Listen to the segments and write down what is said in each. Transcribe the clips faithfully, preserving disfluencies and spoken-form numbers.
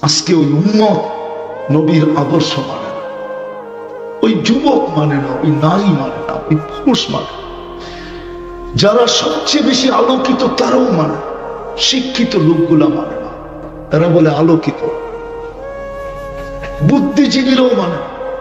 আজকে ওই উম্মত নবীর আদর্শ মানে না, ওই যুবক মানে না, ওই নারী মানে না, ওই পুরুষ মানে না। যারা সবচেয়ে বেশি আলোকিত তারাও মানে, শিক্ষিত লোকগুলা মানে না, তারা বলে আলোকিত। বুদ্ধিজীবীরাও মানে।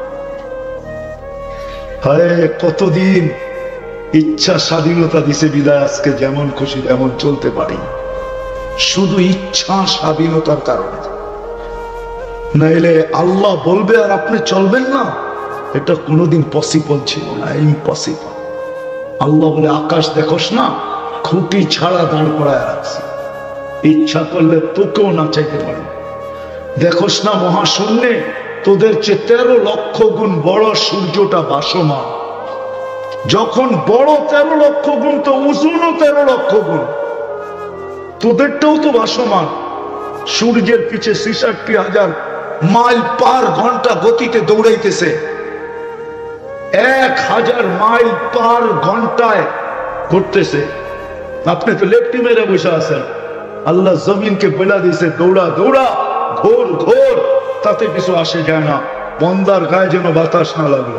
হায় কতদিন ইচ্ছা স্বাধীনতা দিছে বিদায় আজকে যেমন খুশি যেমন চলতে পারি, শুধু ইচ্ছা স্বাধীনতার কারণে। নাইলে আল্লাহ বলবে আর আপনি চলবেন না, এটা কোনোদিন পসিবল ছিল না, ইম্পসিবল। আল্লাহ বলে আকাশ দেখোস না, খুঁটি ছাড়া দাঁড় করায় রাখছি, ইচ্ছা করলে তোকেও না চাইতে পারে। দেখোস না মহাশূন্যে তোদের চেয়ে তেরো লক্ষ গুণ বড় সূর্যটা ভাসমান। যখন বড় তেরো লক্ষ গুণ, তো ওজনও তেরো লক্ষ গুণ, তোদেরটাও তো ভাসমান। সূর্যের পিছে ছিষট্টি হাজার মাইল পার ঘন্টা গতিতে দৌড়াইতেছে, এক হাজার মাইল পার ঘন্টায় ঘুরতেছে। আপনি তো লেফটি মেরে বসে আছেন, আল্লাহ জমিনকে বলে দিয়েছে দৌড়া দৌড়া, ঘোর ঘোর, তাতে কিছু আসে যায় না, বন্দার গায়ে যেন বাতাস না লাগলো।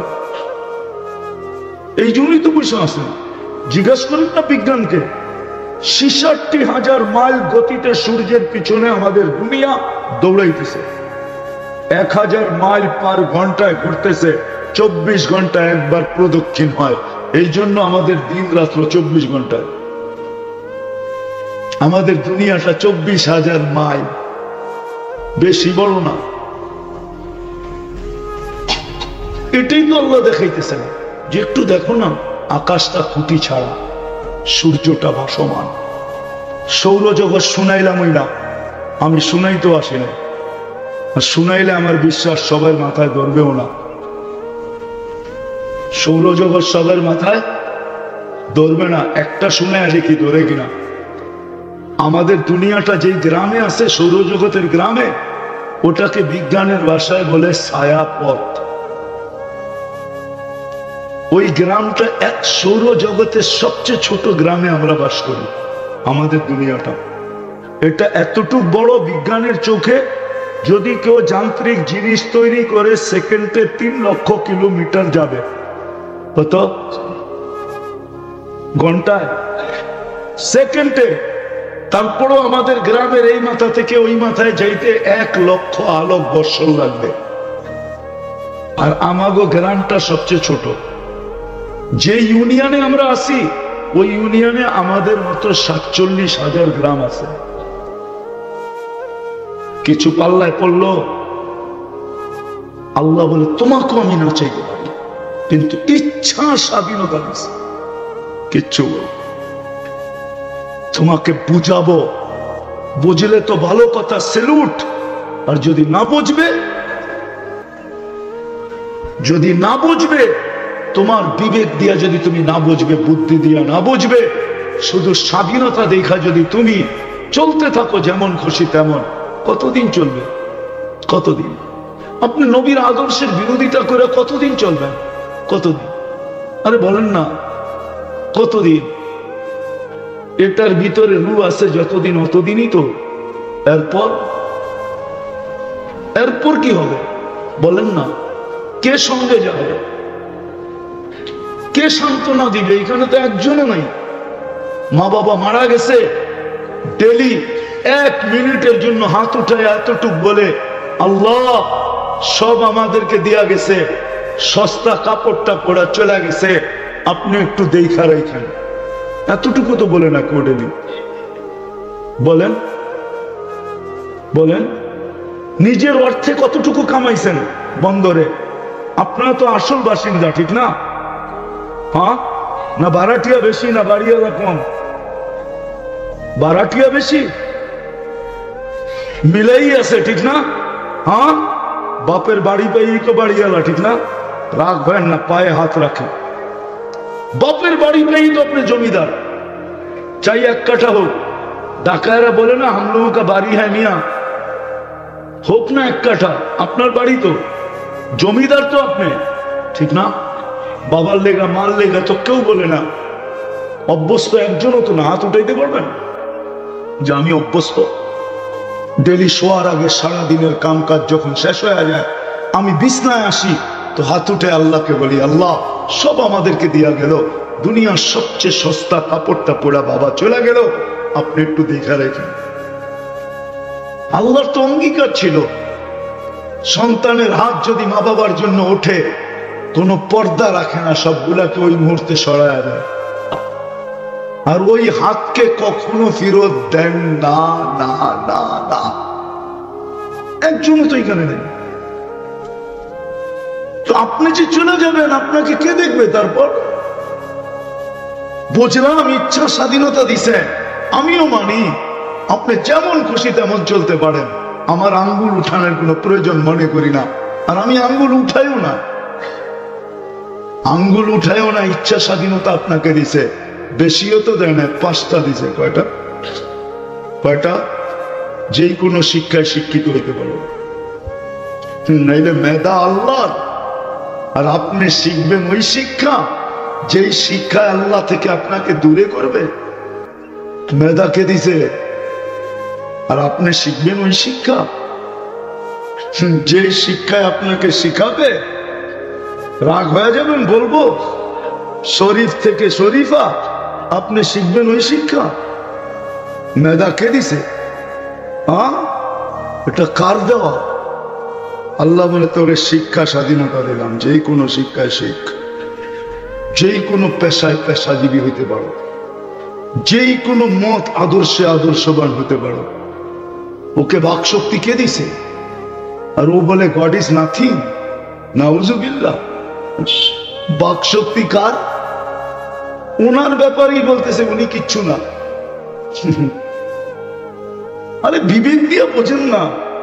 এই জন্যই তো বসে আছেন। জিজ্ঞাসা করেন না বিজ্ঞানকে, ছিষট্টি হাজার মাইল গতিতে সূর্যের পিছনে আমাদের দুনিয়া দৌড়াইতেছে, এক হাজার মাইল পার ঘন্টায় ঘুরতেছে, চব্বিশ ঘন্টা একবার প্রদক্ষিণ হয়। এই জন্য আমাদের দিন রাত্র চব্বিশ ঘন্টায়। আমাদের দুনিয়াটা চব্বিশ হাজার মাইল, বেশি বড় না। এটাই তো আল্লাহ দেখাইতেছেন যে একটু দেখো না, আকাশটা খুঁটি ছাড়া, সূর্যটা ভাসমান। সৌরজগৎ শুনাইলাম ওই না, আমি শুনাইতেও আসি না, আর শুনাইলে আমার বিশ্বাস সবার মাথায় ধরবেও না। সৌরজগৎ সবার মাথায় ধরবে না, একটা শুনে দেখি ধরে কিনা। আমাদের দুনিয়াটা যেই গ্রামে আছে, সৌরজগতের গ্রামে, ওটাকে বিজ্ঞানের ভাষায় বলে ছায়াপথ। ওই গ্রামটা এক সৌরজগতের সবচেয়ে ছোট গ্রামে আমরা বাস করি। আমাদের দুনিয়াটা এটা এতটুকু বড়, বিজ্ঞানের চোখে যদি কেউ যান্ত্রিক জিনিস তৈরি করে সেকেন্ডে তিন লক্ষ কিলোমিটার যাবে, কত ঘন্টায়, সেকেন্ডে। তারপরও আমাদের গ্রামের এই মাথা থেকে ওই মাথায় যাইতে এক লক্ষ আলোক বর্ষ লাগবে। আর আমাগো গ্রামটা সবচেয়ে ছোট। যে ইউনিয়নে আমরা আছি, ওই ইউনিয়নে আমাদের মতো সাতচল্লিশ হাজার গ্রাম আছে। কিছু পাল্লায় পড়লো, আল্লাহ বলে তোমাকেও আমি না চাইতে পারি, কিন্তু ইচ্ছা স্বাধীনতা দিছে। কিচ্ছু তোমাকে বুঝাবো, বুঝলে তো ভালো কথা, সেলুট। আর যদি না বুঝবে, যদি না বুঝবে, তোমার বিবেক দিয়া যদি তুমি না বুঝবে, বুদ্ধি দিয়া না বুঝবে, শুধু স্বাধীনতা দেখা যদি তুমি চলতে থাকো যেমন খুশি তেমন, কতদিন চলবে? কতদিন? আপনি নবীর আদর্শের বিরোধিতা করে কতদিন চলবেন? কতদিন? আরে বলেন না, কতদিন? এটার ভিতরে রূহ আছে যতদিন, অতদিনই তো। এরপর এরপর কি হবে বলেন না? কে সঙ্গে যাবে? কে সান্ত্বনা দিবে? এখানে তো একজনও নাই। মা বাবা মারা গেছে, ডেলি এক মিনিটের জন্য হাত উঠায় এতটুক বলে, আল্লাহ সব আমাদেরকে দেয়া গেছে, সস্তা কাপড়টা পরা চলে গেছে, আপনি একটু দেখা রাখেন। এতটুকু তো বলে না কেউ ডেলি। বলেন বলেন নিজের অর্থে কতটুকু কামাইছেন বন্দরে? আপনারা তো আসল বাসিন্দা, ঠিক না? হ্যাঁ না? ভাড়াটিয়া বেশি না বাড়িওয়ালা কম? ভাড়াটিয়া বেশি, মিলেই আছে, ঠিক না? হ্যাঁ, বাপের বাড়ি পেয়েই তো বাড়িওয়ালা, ঠিক না? রাখবেন না, পায়ে হাত রাখেন। বাপের বাড়ি পেয়েই তো আপনি জমিদার, চাই এক কাঠা হোক। ডাকায়রা বলে না, হাম লোগোं का বাড়ি হ্যাঁ মিয়া, হোক না এক কাঠা, আপনার বাড়ি তো, জমিদার তো আপনি, ঠিক না? বাবার লেগা মাল লেগা তো কেউ বলে না। অভ্যস্ত একজনও তো না হাত উঠাইতে পারবেন যে আমি অভ্যস্ত। ডেলি শোয়ার আগে সারাদিনের কাম কাজ যখন শেষ হয়ে যায়, আমি বিছনায় আসি তো হাত উঠে আল্লাহকে বলি, আল্লাহ সব আমাদেরকে দিয়া গেল, দুনিয়ার সবচেয়ে সস্তা কাপড়টা পরা বাবা চলে গেল, আপনি একটু দেখা রেখেন। আল্লাহর তো অঙ্গীকার ছিল, সন্তানের হাত যদি মা বাবার জন্য ওঠে কোনো পর্দা রাখে না, সবগুলাকে ওই মুহূর্তে সরায় দেয়, আর ওই হাতকে কখনো ফেরত দেন না না না না। একজনও তো এখানে নেই। তো আপনি যে চলে যাবেন আপনাকে কে দেখবে? তারপর বুঝলাম ইচ্ছা স্বাধীনতা দিছে, আমিও মানি আপনি যেমন খুশি তেমন চলতে পারেন, আমার আঙ্গুল উঠানোর কোনো প্রয়োজন মনে করি না, আর আমি আঙ্গুল উঠাইও না, আঙ্গুল উঠাইও না। ইচ্ছা স্বাধীনতা আপনাকে দিছে, বেশিও তো দেয় না, পাঁচটা দিছে। কয়টা? কয়টা? যে কোনো শিক্ষায় শিক্ষিত হইতে পারো, নাইলে মেধা আল্লাহর, আর আপনি শিখবেন ওই শিক্ষা যেই শিক্ষা আল্লাহ থেকে আপনাকে দূরে করবে। মেধা কে দিছে? আর আপনি শিখবেন ওই শিক্ষা যে শিক্ষায় আপনাকে শিখাবে। রাগ হয়ে যাবেন বলবো, শরীফ থেকে শরীফা, আপনি শিখবেন ওই শিক্ষা। মেধা কে দিছে? হ্যাঁ, এটা কার দেওয়া? আল্লাহ বলে তোরে শিক্ষা স্বাধীনতা দিলাম, যে কোনো শিক্ষায় শিখ, যে কোনো পেশায় পেশাজীবী হইতে পারো, যেই কোনো মত আদর্শে আদর্শবান হতে পারো। ওকে বাকশক্তি কে দিছে? আর ও বলে গড ইজ নাথিং। নাউজুবিল্লাহ। বাকশক্তি কার? ওনার ব্যাপারেই বলতেছে উনি কিচ্ছু না। আরে বিবেক দিয়ে বোঝেন না।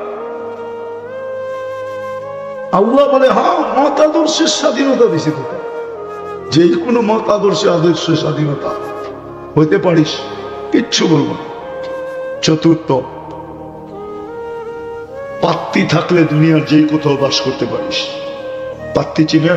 আল্লাহ বলে হ্যাঁ মত আদর্শের স্বাধীনতা দিছে তোকে, যে কোনো মত আদর্শে আদর্শের স্বাধীনতা হইতে পারিস, কিচ্ছু বলবো না। চতুর্থ, পাত্তি থাকলে দুনিয়ার যেই কোথাও বাস করতে পারিস। পাত্তি চিনেন?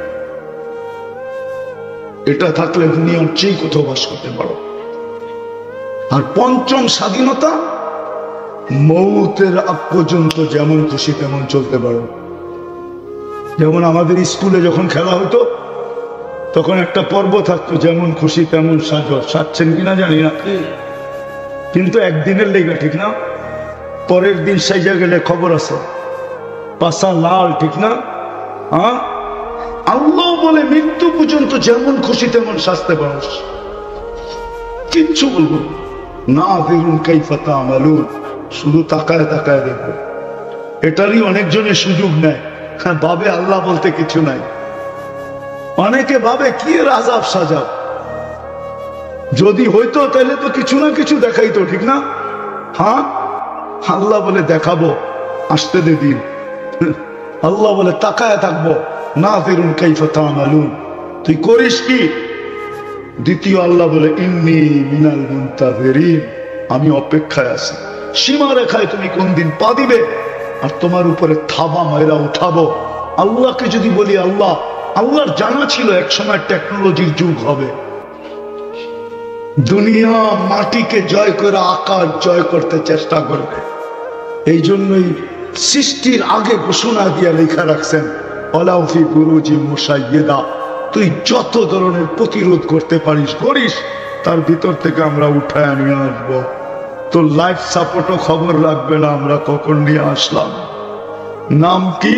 এটা থাকলে দুনিয়ার যেই কোথাও বাস করতে পারো। আর পঞ্চম স্বাধীনতা, মৌতের আগ পর্যন্ত যেমন খুশি তেমন চলতে পারো। যেমন আমাদের স্কুলে যখন খেলা হতো তখন একটা পর্ব থাকতো, যেমন খুশি তেমন সাজো। সাজছেন কিনা জানি না, কিন্তু একদিনের লেগে, ঠিক না? পরের দিন সাইজা গেলে খবর আছে, পাশা লাল, ঠিক না? হ্যাঁ, আল্লাহ বলে মৃত্যু পর্যন্ত যেমন খুশি তেমন সাজতে পারো, কিচ্ছু বলবো না। ফিরুন কাইফা তা'মালুন, শুধু তাকায় তাকায় দেখবো। এটারই অনেকজনের সুযোগ নেয়, হ্যাঁ ভাবে আল্লাহ বলতে কিছু নাই। অনেকে ভাবে কি রাজাব সাজাব, যদি হইতো তাহলে তো কিছু না কিছু দেখাইতো, ঠিক না? হ্যাঁ, আল্লাহ বলে দেখাবো, আসতে দে দিন। আল্লাহ বলে তাকায় থাকবো, না ফিরুন কাইফা তা'মালুন, তুই করিস কি? দ্বিতীয় আল্লাহ বলে ইন্নী মিনাল মুনতাযিরিন, আমি অপেক্ষায় আছি, সীমা রেখায় তুমি কোন দিন পা দিবে আর তোমার উপরে থাবা মাইরা উঠাবো। আল্লাহকে যদি বলি আল্লাহ, আল্লাহর জানা ছিল এক সময় টেকনোলজির যুগ হবে, দুনিয়া মাটিকে জয় করে আকাশ জয় করতে চেষ্টা করবে। এই জন্যই সৃষ্টির আগে ঘোষণা দিয়ে লেখা রাখছেন ওয়ালাউ ফি বুরুজিন মুশাইয়্যাদা, তুই যত ধরনের প্রতিরোধ করতে পারিস করিস, তার ভিতর থেকে আমরা উঠায় নিয়ে আসবো। তো লাইফ সাপোর্টও খবর রাখবে না আমরা কখন নিয়ে আসলাম। নাম কি?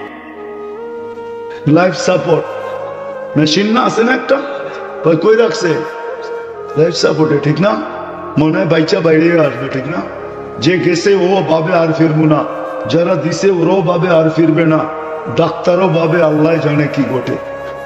লাইফ সাপোর্ট মেশিন না আছে না একটা, কই রাখছে লাইফ সাপোর্টে, ঠিক না? মনে হয় বাইচা বাইরে আসবে, ঠিক না? যে গেছে ও ভাবে আর ফিরবো না, যারা দিছে ওরাও ভাবে আর ফিরবে না, ডাক্তারও ভাবে আল্লাহ জানে কি ঘটে।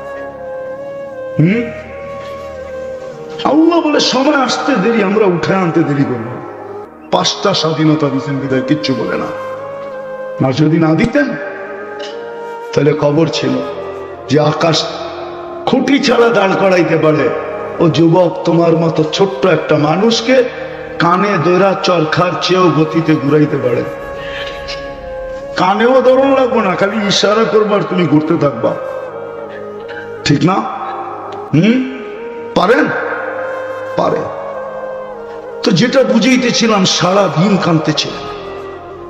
হম আল্লাহ বলে সময় আসতে দেরি, আমরা উঠে আনতে দেরি করবো। পাঁচটা স্বাধীনতা দিচ্ছেন বিদায় কিচ্ছু বলে না। আর যদি না দিতেন তাহলে খবর ছিল যে আকাশ খুঁটি ছাড়া দাঁড় করাইতে পারে। ও যুবক, তোমার মতো ছোট্ট একটা মানুষকে কানে দৈরা চরখার চেয়েও গতিতে ঘুরাইতে পারে। কানেও ধরন লাগবো না, খালি ইশারা করবার, তুমি ঘুরতে থাকবা, ঠিক না? হম পারেন? পারে। তো যেটা বুঝাইতেছিলাম, সারা দিন কাঁদতেছিলেন,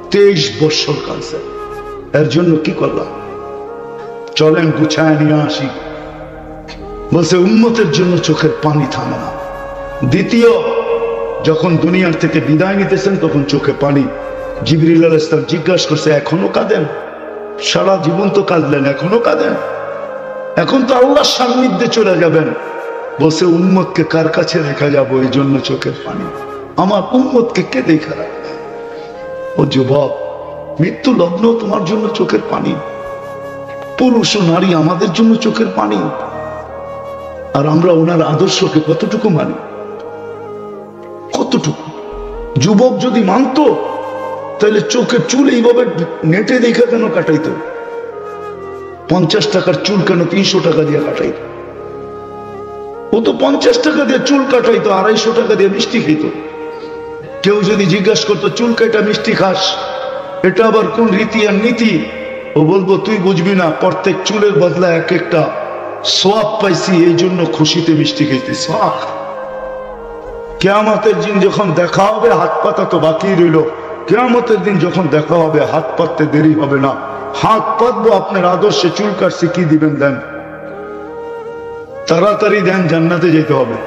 তেইশ বছর কাঁদছে। এর জন্য কি করলাম? চলেন গুছায় নিয়ে আসি। বলছে উম্মতের জন্য চোখের পানি থামে না। দ্বিতীয়, যখন দুনিয়ার থেকে বিদায় নিতেছেন তখন চোখে পানি। জিবরিল আলাইহিস সালাম জিজ্ঞাসা করছে, এখনো কাঁদেন? সারা জীবন তো কাঁদলেন, এখনো কাঁদেন? এখন তো আল্লাহর সান্নিধ্যে চলে যাবেন। বলছে উম্মতকে কার কাছে রেখা যাবো, এই জন্য চোখের পানি। আমার উম্মতকে কে দেখা রাখবে? ও যুবক, মৃত্যু লগ্ন তোমার জন্য চোখের পানি। পুরুষ ও নারী আমাদের জন্য চোখের পানি। আর আমরা ওনার আদর্শকে কতটুকু মানি? কতটুকু? যুবক যদি মানতো তাহলে চোখের চুল এইভাবে নেটে দেখে কেন কাটাইতো? পঞ্চাশ টাকার চুল কেন তিনশো টাকা দিয়ে কাটাইতো? ও তো পঞ্চাশ টাকা দিয়ে চুল কাটাইতো, আড়াইশো টাকা দিয়ে মিষ্টি খেত। কেউ যদি জিজ্ঞাসা করতো চুল কাটা মিষ্টি খাস, এটা আবার কোন রীতি আর নীতি? ও বলবো তুই বুঝবি না, প্রত্যেক চুলের বদলা এক একটা সোয়াব পাইছি, এই জন্য খুশিতে মিষ্টি খাইতেছি। কিয়ামতের দিন যখন দেখা হবে, হাত পাতা তো বাকি রইল। কিয়ামতের দিন যখন দেখা হবে, হাত পাততে দেরি হবে না। হাত পাতবো, আপনার আদর্শে চুল কাটছি, কি দিবেন দেন, তাড়াতাড়ি দেন, জান্নাতে যেতে হবে।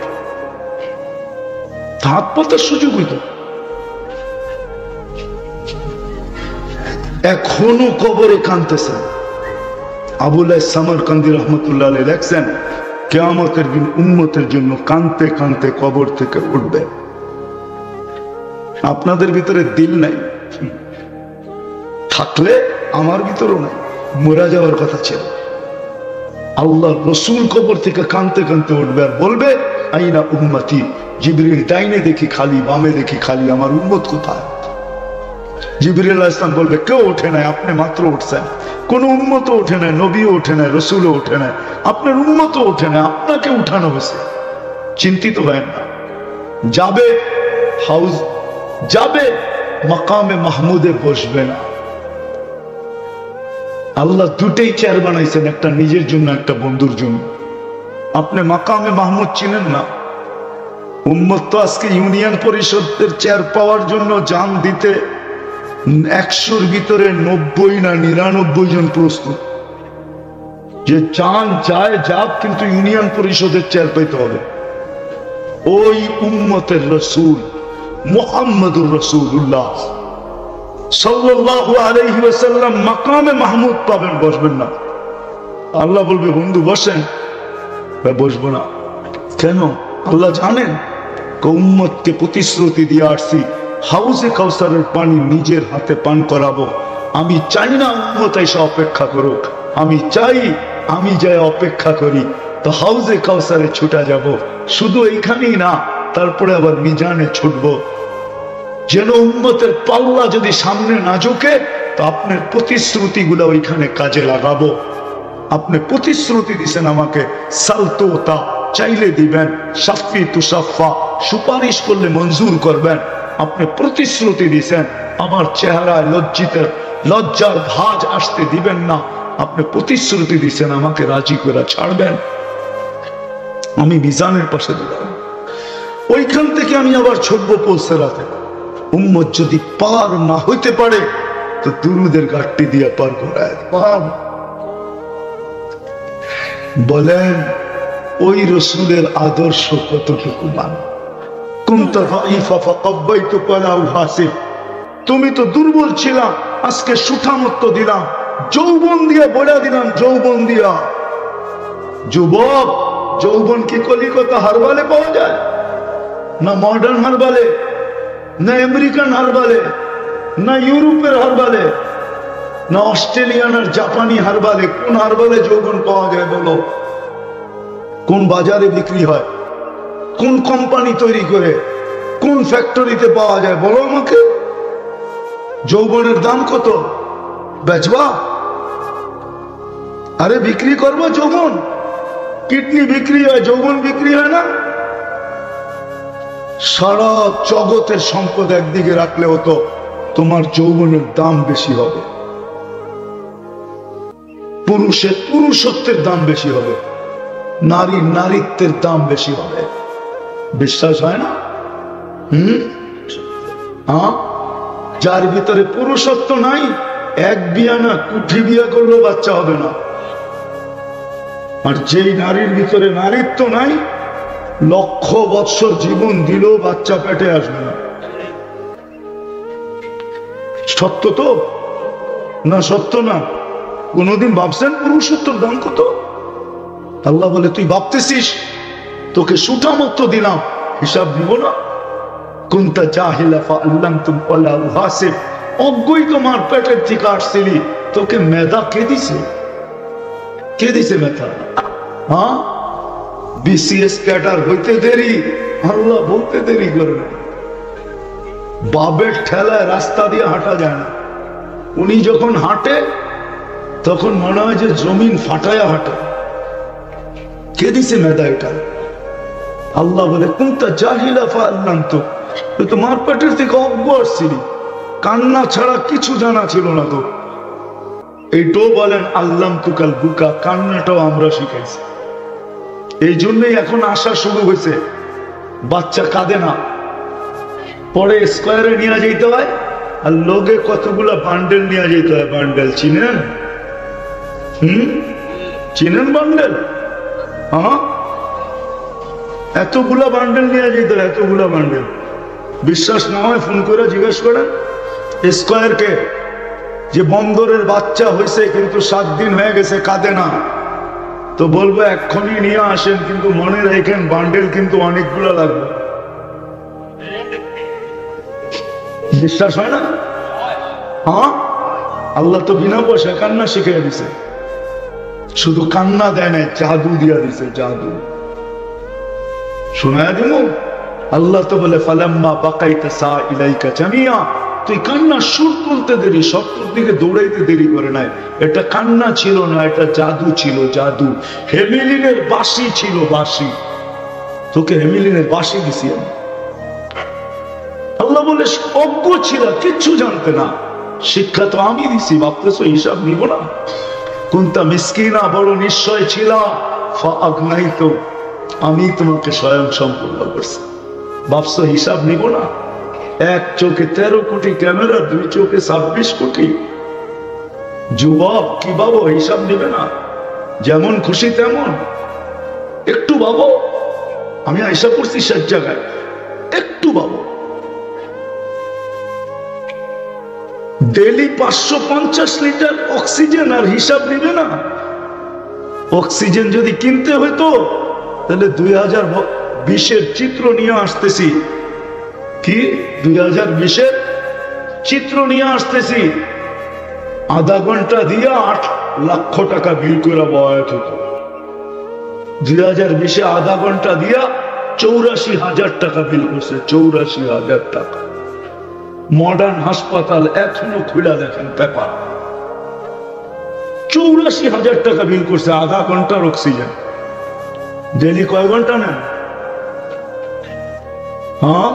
হাত পাতার সুযোগ হইত। এখনো কবরে কাঁদতেছেন। আবুল সামরকান্দি রহমতুল্লাহ আলাইহি লেখছেন, কিয়ামতের দিন উম্মতের জন্য কাঁদতে কাঁদতে কবর থেকে উঠবে। আপনাদের ভিতরে দিল নাই, থাকলে আমার ভিতরেও নাই, মরা যাওয়ার কথা ছিল। আল্লাহ রসুল কবর থেকে কাঁদতে কাঁদতে উঠবে আর বলবে, আইনা উম্মতি। জিবরিল ডাইনে দেখি খালি, বামে দেখি খালি, আমার উম্মত কোথায়? জিবরিল আলাইহিস সালাম বলবে, কেউ ওঠে নাই, আপনি মাত্র উঠছেন। কোন উম্মত ওঠে নাই, নবীও ওঠে নাই, রসুলও ওঠে নাই, আপনার উম্মত ওঠে নাই, আপনাকে উঠানো হয়েছে। চিন্তিত হয় না, যাবে হাউস, যাবে মাকামে মাহমুদে বসবে না। আল্লাহ দুটেই চেয়ার বানাইছেন, একটা নিজের জন্য, একটা বন্ধুর জন্য। আপনি মাকামে মাহমুদ চিনেন না? উম্মত তো আজকে ইউনিয়ন পরিষদের চেয়ার পাওয়ার জন্য জান দিতে একশোর ভিতরে নব্বই না নিরানব্বই জন প্রস্তুত। যে চান চায় যাক, কিন্তু ইউনিয়ন পরিষদের চেয়ার পেতে হবে। ওই উম্মতের রসুল মুহাম্মদুর রাসূলুল্লাহ সাল্লাল্লাহু আলাইহি ওয়াসাল্লাম মাকামে মাহমুদ পাবেন, বসবেন না। আল্লাহ বলবে, বন্ধু বসেন, বসবো না। কেন? আল্লাহ জানেন উম্মতকে প্রতিশ্রুতি দিয়ে আসছি, হাউজে কাউসারের পানি নিজের হাতে পান করাবো। আমি চাই না উম্মত এসে অপেক্ষা করুক, আমি চাই আমি যাই অপেক্ষা করি, তো হাউজে কাউসারে ছুটা যাব। শুধু এইখানেই না, তারপরে আবার মিজানে ছুটবো। যেন উম্মতের পাল্লা যদি সামনে না ঝুঁকে, তো আপনার প্রতিশ্রুতি গুলো ওইখানে কাজে লাগাবো। আপনি প্রতিশ্রুতি দিচ্ছেন আমাকে, সালতোতা চাইলে দিবেন, সাফি তুসাফা সুপারিশ করলে মঞ্জুর করবেন। আপনি প্রতিশ্রুতি দিচ্ছেন, আমার চেহারায় লজ্জিতের লজ্জার ভাঁজ আসতে দিবেন না। আপনি প্রতিশ্রুতি দিচ্ছেন, আমাকে রাজি করে ছাড়বেন, আমি মিজানের পাশে দিলাম। ওইখান থেকে আমি আবার ছুটবো পৌঁছাতে। উম্মত যদি পার না হইতে পারে, তো দুরুদের ঘাটটি দিয়ে পার করায়। বলেন ওই রসুলের আদর্শ কতটুকু মান? তুমি তো দুর্বল ছিলা, আজকে সুঠামত্ব দিলাম, যৌবন দিয়া বলে দিলাম, যৌবন দিয়া। যুবক, যৌবন কি কলিকাতা হারবালে পাওয়া যায়? না মডার্ন হারবালে, না আমেরিকান হারবালে, না ইউরোপের হারবালে, না অস্ট্রেলিয়ান আর জাপানি হারবালে? কোন হারবালে যৌবন পাওয়া যায় বলো? কোন বাজারে বিক্রি হয়? কোন কোম্পানি তৈরি করে? কোন ফ্যাক্টরিতে পাওয়া যায় বলো আমাকে? যৌবনের দাম কত? বেচবা? আরে বিক্রি করবো যৌবন? কিডনি বিক্রি হয়, যৌবন বিক্রি হয় না? সারা জগতের সম্পদ একদিকে রাখলে হতো, তোমার যৌবনের দাম বেশি হবে, পুরুষের পুরুষত্বের দাম বেশি হবে, নারীর নারীত্বের দাম বেশি হবে। বিশ্বাস হয় না? হুম হ্যাঁ, যার ভিতরে পুরুষত্ব নাই, এক বিয়া না কুঠি বিয়া করলেও বাচ্চা হবে না। আর যেই নারীর ভিতরে নারীত্ব নাই, লক্ষ বৎসর জীবন দিলেও বাচ্চা পেটে আসবে না। সত্য তো না? সত্য না? কোনদিন ভাবছেন পুরুষত্বর দাম কত? আল্লাহ বলে তুই ভাবতেছিস তোকে সুঠা মতো দিলাম, হিসাব দিব না? কুনতা জাহিলা ফাআল্লামতুম ওয়ালা উহাসিব, অজ্ঞই তোমার পেটের থেকে আসছিলি, তোকে মেধা কে দিছে? কে দিছে মেধা? হ্যাঁ, বিসিএস ক্যাডার হইতে দেরি, আল্লাহ বলতে দেরি করে না। বাবের ঠেলায় রাস্তা দিয়ে হাঁটা যায় না, উনি যখন হাঁটে তখন মনে হয় যে জমিন ফাটায়া হাঁটে। কে দিছে মেধা এটা? আল্লাহ বলে কুনতা জাহিলা ফাআল্লামতুম, তুই তোমার পেটের থেকে অজ্ঞ আসছিলি, কান্না ছাড়া কিছু জানা ছিল না তো। এইটাও বলেন আল্লামতুকাল বুকা, কান্নাটাও আমরা শিখাইছি। এই জন্যই এখন আসা শুরু হয়েছে, বাচ্চা কাঁদে না, পরে স্কোয়ারে নিয়ে যেতে হয়, আর লোকে কতগুলা বান্ডেল নিয়ে যেতে হয়। বান্ডেল চিনেন? হম চিনেন বান্ডেল? হ্যাঁ, এতগুলা বান্ডেল নিয়ে যেতে হয়, এতগুলা বান্ডেল। বিশ্বাস না হয় ফোন করে জিজ্ঞেস করেন স্কোয়ারকে যে বন্দরের বাচ্চা হয়েছে কিন্তু সাত দিন হয়ে গেছে কাঁদে না, তো বলবো এক্ষুনি নিয়ে আসেন, কিন্তু মনে রাখেন বান্ডেল কিন্তু অনেকগুলো লাগবে। বিশ্বাস হয় না? হ্যাঁ, আল্লাহ তো বিনা পয়সা কান্না শিখিয়ে দিছে, শুধু কান্না দেয় না, জাদু দিয়া দিছে, জাদু। শোনায় দিব? আল্লাহ তো বলে ফালাম্মা বাকাইতা সা ইলাইকা জামিয়া, তুই কান্না সুর তুলতে দেরি, সত্তর দিকে দৌড়াইতে দেরি করে নাই। এটা কান্না ছিল না, এটা জাদু ছিল, জাদু। হেমিলিনের বাঁশি ছিল, বাঁশি। তোকে হেমিলিনের বাঁশি দিছি আমি। আল্লাহ বলে অজ্ঞ ছিল, কিচ্ছু জানতে না, শিক্ষা তো আমি দিছি, ভাবতেছো হিসাব নিব না? কুনতা মিসকিনা, বড় নিশ্চয় ছিল, ফাআগনাইতু, আমি তোমাকে স্বয়ং সম্পূর্ণ করছি, ভাবছো হিসাব নিব না? এক চোখে তেরো কোটি ক্যামেরা, দুই চোখে ছাব্বিশ কোটি যুবক, কি ভাবো হিসাব নিবে না? যেমন খুশি তেমন। একটু ভাবো, আমি আইসা করছি শেষ জায়গায়, একটু ভাবো। ডেলি পাঁচশো পঞ্চাশ লিটার অক্সিজেন, আর হিসাব নিবে না? অক্সিজেন যদি কিনতে হইতো তাহলে দুই হাজার বিশের চিত্র নিয়ে আসতেছি। কি দুই হাজার বিশের চিত্র নিয়ে আসতেছি, আধা ঘন্টা দিয়ে আট লক্ষ টাকা বিল করে বয়াত হতো। দুই হাজার বিশে আধা ঘন্টা দিয়া চৌরাশি হাজার টাকা বিল করছে, চৌরাশি হাজার টাকা। মডার্ন হাসপাতাল এখনো খুলে দেখেন পেপার, চৌরাশি হাজার টাকা বিল করছে আধা ঘন্টার অক্সিজেন। ডেলি কয় ঘন্টা নেন? হ্যাঁ,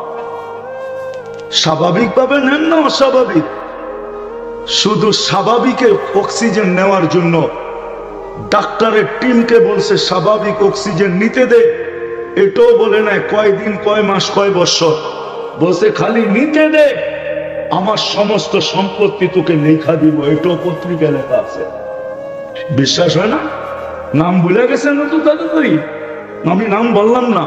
স্বাভাবিক ভাবে নেন না অস্বাভাবিক? শুধু স্বাভাবিকের অক্সিজেন নেওয়ার জন্য ডাক্তারের টিমকে বলছে স্বাভাবিক অক্সিজেন নিতে দে, এটাও বলে নাই কয়দিন, কয় মাস, কয় বছর, বলছে খালি নিতে দে, আমার সমস্ত সম্পত্তি তোকে লেখা দিব, এটাও পত্রিকা লেখা আছে। বিশ্বাস হয় না? নাম ভুলে গেছেন না তো তাড়াতাড়ি, আমি নাম বললাম না।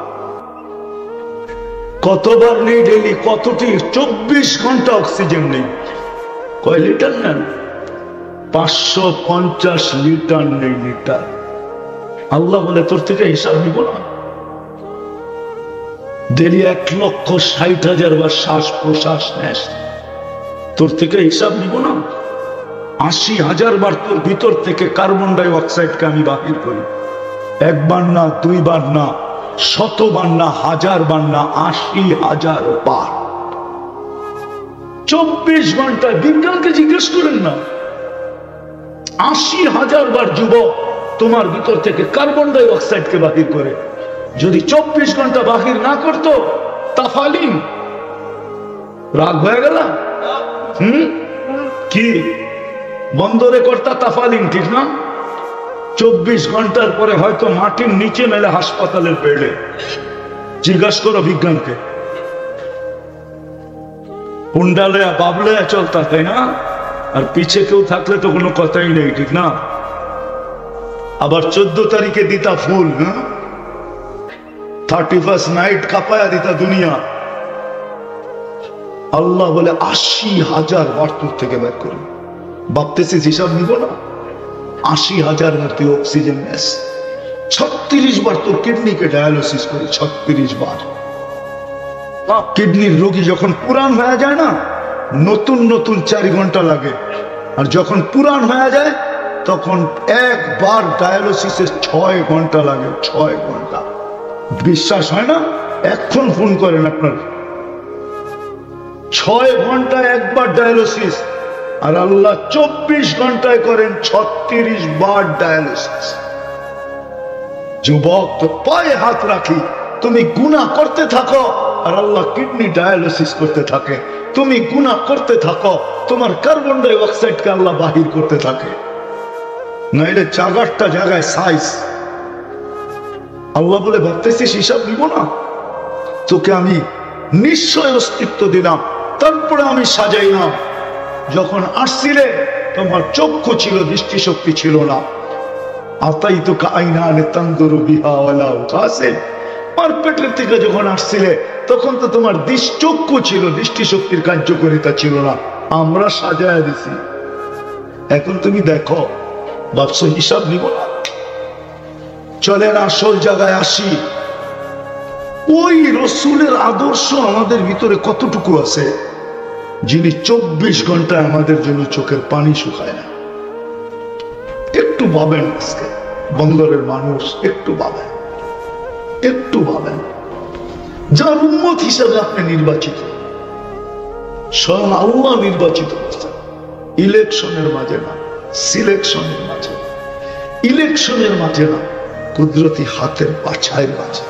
কতবার নেই ডেলি, কতটি? চব্বিশ ঘন্টা অক্সিজেন নেই। কয় লিটার নেন? পাঁচশো পঞ্চাশ লিটার নেই, লিটার। আল্লাহ বলে তোর থেকে হিসাব নিব না? ডেলি এক লক্ষ ষাট হাজার বার শ্বাস প্রশ্বাস নেস, তোর থেকে হিসাব নিব না? আশি হাজার বার তোর ভিতর থেকে কার্বন ডাই অক্সাইডকে আমি বাহির করি, একবার না, দুইবার না, শতবার না, হাজার বার না, আশি হাজার বার। চব্বিশ ঘন্টায়, বিজ্ঞানকে জিজ্ঞেস করেন না, আশি হাজার বার যুবক তোমার ভিতর থেকে কার্বন ডাই অক্সাইডকে বাহির করে। যদি চব্বিশ ঘন্টা বাহির না করতো, তাফালিন, রাগ হয়ে গেল? হম কি বন্দরে কর্তা তাফালিন, ঠিক না? চব্বিশ ঘন্টার পরে হয়তো মাটির নিচে মেলে হাসপাতালের বেডে। জিজ্ঞাসা করো বিজ্ঞানকে। হুন্ডালে বাবলে চলতা, তাই না? আর পিছে কেউ থাকলে তো কোনো কথাই নেই, ঠিক না? আবার চোদ্দ তারিখে দিতা ফুল, হ্যাঁ, থার্টি ফার্স্ট নাইট কাপায়া দিতা দুনিয়া। আল্লাহ বলে আশি হাজার বার তোর থেকে বের করি। ভাবতেছিস হিসাব নিব না? আশি হাজার বার তুই অক্সিজেন নেস, ছত্রিশ বার তোর কিডনিকে ডায়ালিসিস করি, ছত্রিশ বার। কিডনির রোগী যখন পুরান হয়ে যায় না, নতুন নতুন চার ঘন্টা লাগে, আর যখন পুরান হয়ে যায় তখন একবার ডায়ালিসিসের ছয় ঘন্টা লাগে, ছয় ঘন্টা। বিশ্বাস হয় না? এখন ফোন করেন আপনার, ছয় ঘন্টায় একবার ডায়ালিসিস, আর আল্লাহ চব্বিশ ঘন্টায় করেন ছত্রিশ বার ডায়ালিসিস। যুবক, তো পায়ে হাত রাখি, তুমি গুনাহ করতে থাকো আর আল্লাহ কিডনি ডায়ালিসিস করতে থাকে। তুমি গুনাহ করতে থাকো, তোমার কার্বন ডাই অক্সাইডকে আল্লাহ বাহির করতে থাকে। নাইলে চাগারটা জায়গায় সাইজ। আল্লাহ বলে ভাবতেছিস হিসাব নিব না? তোকে আমি নিশ্চয় অস্তিত্ব দিলাম, তারপরে আমি সাজাইলাম। যখন আসছিলে তোমার চক্ষু ছিল, দৃষ্টিশক্তি ছিল না। আতাই তো কাইনানে তান্দুরু বিহা ওয়ালা উকাসে, আর পেটের থেকে যখন আসছিলে তখন তো তোমার দৃষ্টিচক্ষু ছিল, দৃষ্টিশক্তির কার্যকারিতা ছিল না। আমরা সাজায় দিছি। এখন তুমি দেখো, ভাবছো হিসাব নিব না? চলেন আসল জায়গায় আসি। ওই রসুলের আদর্শ আমাদের ভিতরে কতটুকু আছে, যিনি চব্বিশ ঘন্টায় আমাদের জন্য চোখের পানি শুকায় না। একটু ভাবেন, আজকে বন্দরের মানুষ একটু ভাবেন, একটু ভাবেন। যার উম্মত হিসেবে আপনি নির্বাচিত, স্বয়ং আল্লাহ নির্বাচিত করছেন, ইলেকশনের মাঝে না, সিলেকশনের মাঝে, ইলেকশনের মাঝে না, কুদরতি হাতের বাছাইয়ের মাঝে,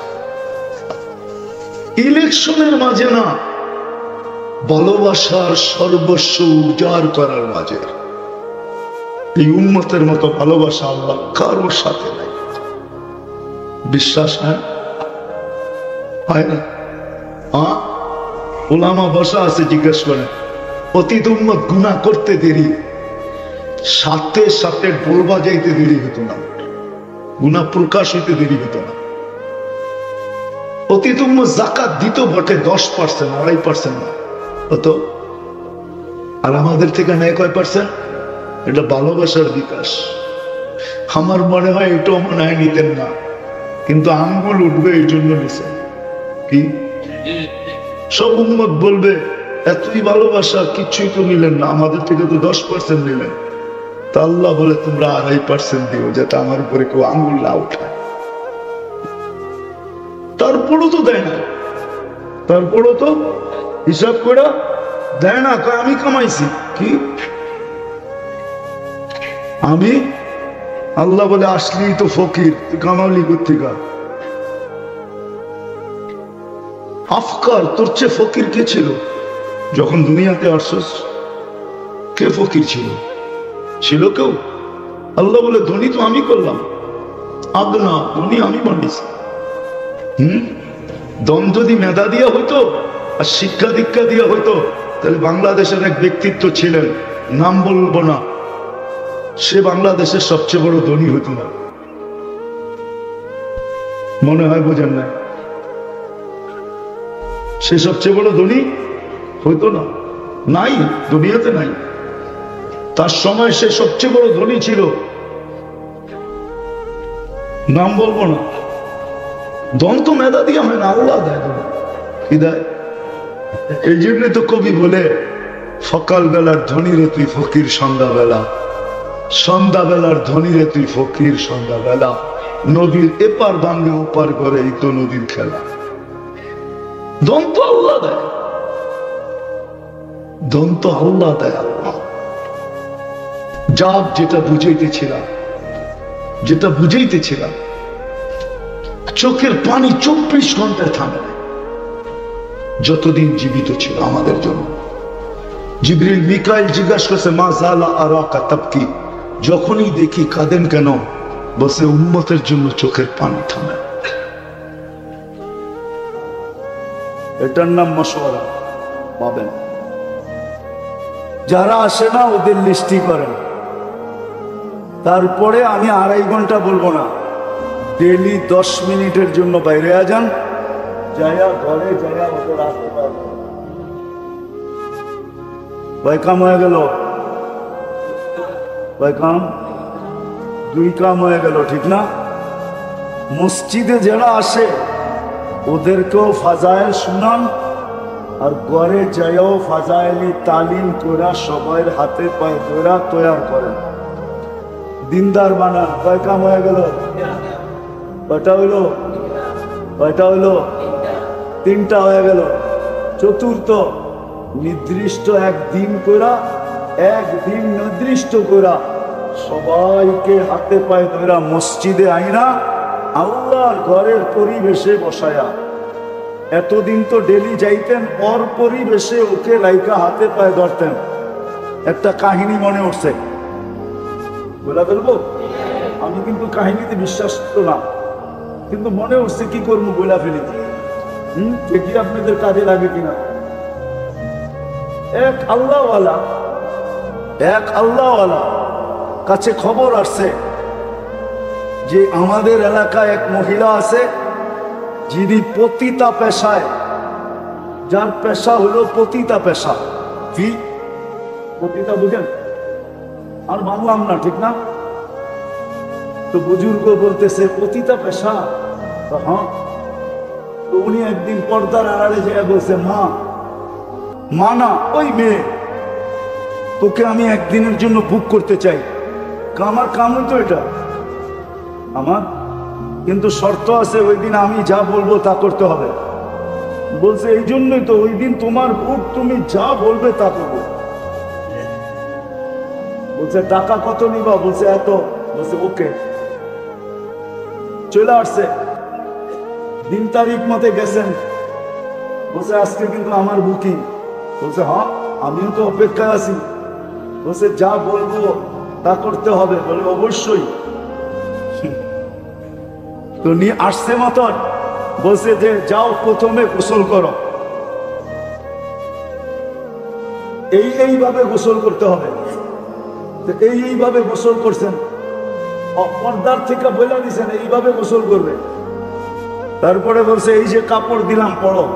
ইলেকশনের মাঝে না, ভালোবাসার সর্বস্ব উজাড় করার মাঝে। এই উম্মতের মতো ভালোবাসা আল্লাহ কারোর সাথে নাই। বিশ্বাস হয় হয় না? হ্যাঁ, ওলামা বসা আছে, জিজ্ঞেস করেন, অতীত উম্মত গুনাহ করতে দেরি, সাথে সাথে ঢোল বাজাইতে দেরি হতো না, গুনাহ প্রকাশ হইতে দেরি হতো না। অতীত উম্মত যাকাত দিত বটে দশ পার্সেন্ট, আড়াই পার্সেন্ট না হতো, আর আমাদের থেকে নেয় কয় পার্সেন্ট? এটা ভালোবাসার বিকাশ। আমার মনে হয় এটাও মনে হয় নিতেন না, কিন্তু আঙ্গুল উঠবে এই জন্য নিছেন। কি সব উম্মত বলবে এতই ভালোবাসা, কিছুই তো নিলেন না, আমাদের থেকে তো দশ পার্সেন্ট নিলেন। তা আল্লাহ বলে তোমরা আড়াই পার্সেন্ট দিও, যাতে আমার উপরে কেউ আঙ্গুল না উঠায়। তারপরও তো দেয় না, তারপরও তো হিসাব করে দেয় না। আমি কামাইছি কি? আমি আল্লাহ বলে আসলি তো ফকির, তুই কামালি কোথেকে? আফকার, তোর চেয়ে ফকির কে ছিল যখন দুনিয়াতে আসছস? কে ফকির ছিল? ছিল কেউ? আল্লাহ বলে ধনী তো আমি করলাম, আদনা ধনী আমি বানিয়েছি। হম দম যদি মেধা দিয়া হইতো আর শিক্ষা দীক্ষা দিয়া হইতো, তাহলে বাংলাদেশের এক ব্যক্তিত্ব ছিলেন, নাম বলবো না, সে বাংলাদেশের সবচেয়ে বড় ধনী হইতো না। মনে হয় বোঝেন না? সে সবচেয়ে বড় ধনী হইতো না, নাই, দুনিয়াতে নাই। তার সময় সে সবচেয়ে বড় ধনী ছিল, নাম বলবো না। দম তো মেধা দিয়ে হয় না, আল্লাহ দেয়। কি দেয়? এই জন্য তো কবি বলে, সকাল বেলার ধনী রে তুই ফকির সন্ধ্যাবেলা, সন্ধ্যাবেলার ধনী রে তুই ফকির সন্ধ্যাবেলা, নদীর এপার ভাঙে ওপার করে, এই তো নদীর খেলা। দম তো আল্লাহ দেয়, দম তো আল্লাহ দেয়। আল্লাহ যাক, যেটা বুঝাইতেছিলাম, যেটা বুঝাইতেছিলাম, চোখের পানি চব্বিশ ঘন্টায় থামে না, যতদিন জীবিত ছিল আমাদের জন্য। জিবরিল মিকাইল জিজ্ঞাসা করছে, মা জালা আরাকা তাবকি, যখনই দেখি কাঁদেন কেন? বসে উম্মতের জন্য চোখের পানি থামে। এটার নাম মাশওয়ারা, পাবেন। যারা আসে না ওদের লিস্টি করেন। তারপরে আমি আড়াই ঘন্টা বলবো না, ডেলি দশ মিনিটের জন্য বাইরে যান, যায়া ঘরে যায়া ওদের আসতে পারবে। কয় কাম হয়ে গেল? কয় কাম? দুই কাম হয়ে গেল, ঠিক না? মসজিদে যারা আসে ওদেরকেও ফাজাইল শুনান, আর ঘরে যাইও ফাজাইলি তালিম করা সবাইয়ের হাতে পায়ে ধরা তৈরি করেন, দিনদার বানান। কয় কাম হয়ে গেল? কয়টা হইল? কয়টা হইল? তিনটা হয়ে গেল। চতুর্থ, নির্দিষ্ট একদিন করা, একদিন নির্দিষ্ট করা সবাইকে হাতে পায়ে ধরা মসজিদে আইনা আল্লাহর ঘরের পরিবেশে বসায়া। এতদিন তো ডেলি যাইতেন, ওর পরিবেশে ওকে লাইকা হাতে পায়ে ধরতেন। একটা কাহিনী মনে উঠছে, বলা বলবো? আমি কিন্তু কাহিনীতে বিশ্বাস তো না, কিন্তু মনে উঠছে, কি করবো বলা ফেলি। হম দেখি আপনাদের কাজে লাগে কিনা। এক আল্লাহওয়ালা এক আল্লাহওয়ালা কাছে খবর আসছে যে আমাদের এলাকায় এক মহিলা আছে যিনি পতিতা পেশায়, যার পেশা হলো পতিতা পেশা। কি পতিতা বুঝেন? আর মানলাম না, ঠিক না? তো বুজুর্গ বলতেছে পতিতা পেশা। হ্যাঁ। তো উনি একদিন পর্দার আড়ালে যেয়ে বলছে, মা মা না ওই মেয়ে, তোকে আমি একদিনের জন্য বুক করতে চাই। আমার কামই তো এটা আমার, কিন্তু শর্ত আছে, ওই দিন আমি যা বলবো তা করতে হবে। বলছে এই জন্যই তো ওই দিন তোমার বুক, তুমি যা বলবে তা করবো। বলছে টাকা কত নিবা? বলছে এত। বলছে ওকে। চলে আসছে, দিন তারিখ মতে গেছেন। বলছে আজকে কিন্তু আমার বুকিং। বলছে হ্যাঁ, আমিও তো অপেক্ষায় আছি। বলছে যা বলবো তা করতে হবে। বলে অবশ্যই। তো নিয়ে আসছে মতন বলছে যে যাও প্রথমে গোসল করো, এই এইভাবে গোসল করতে হবে। এই এইভাবে গোসল করছেন, পর্দার থেকে বলে দিছেন এইভাবে গোসল করবে। তারপরে বলছে এই যে কাপড় দিলাম পড়ো।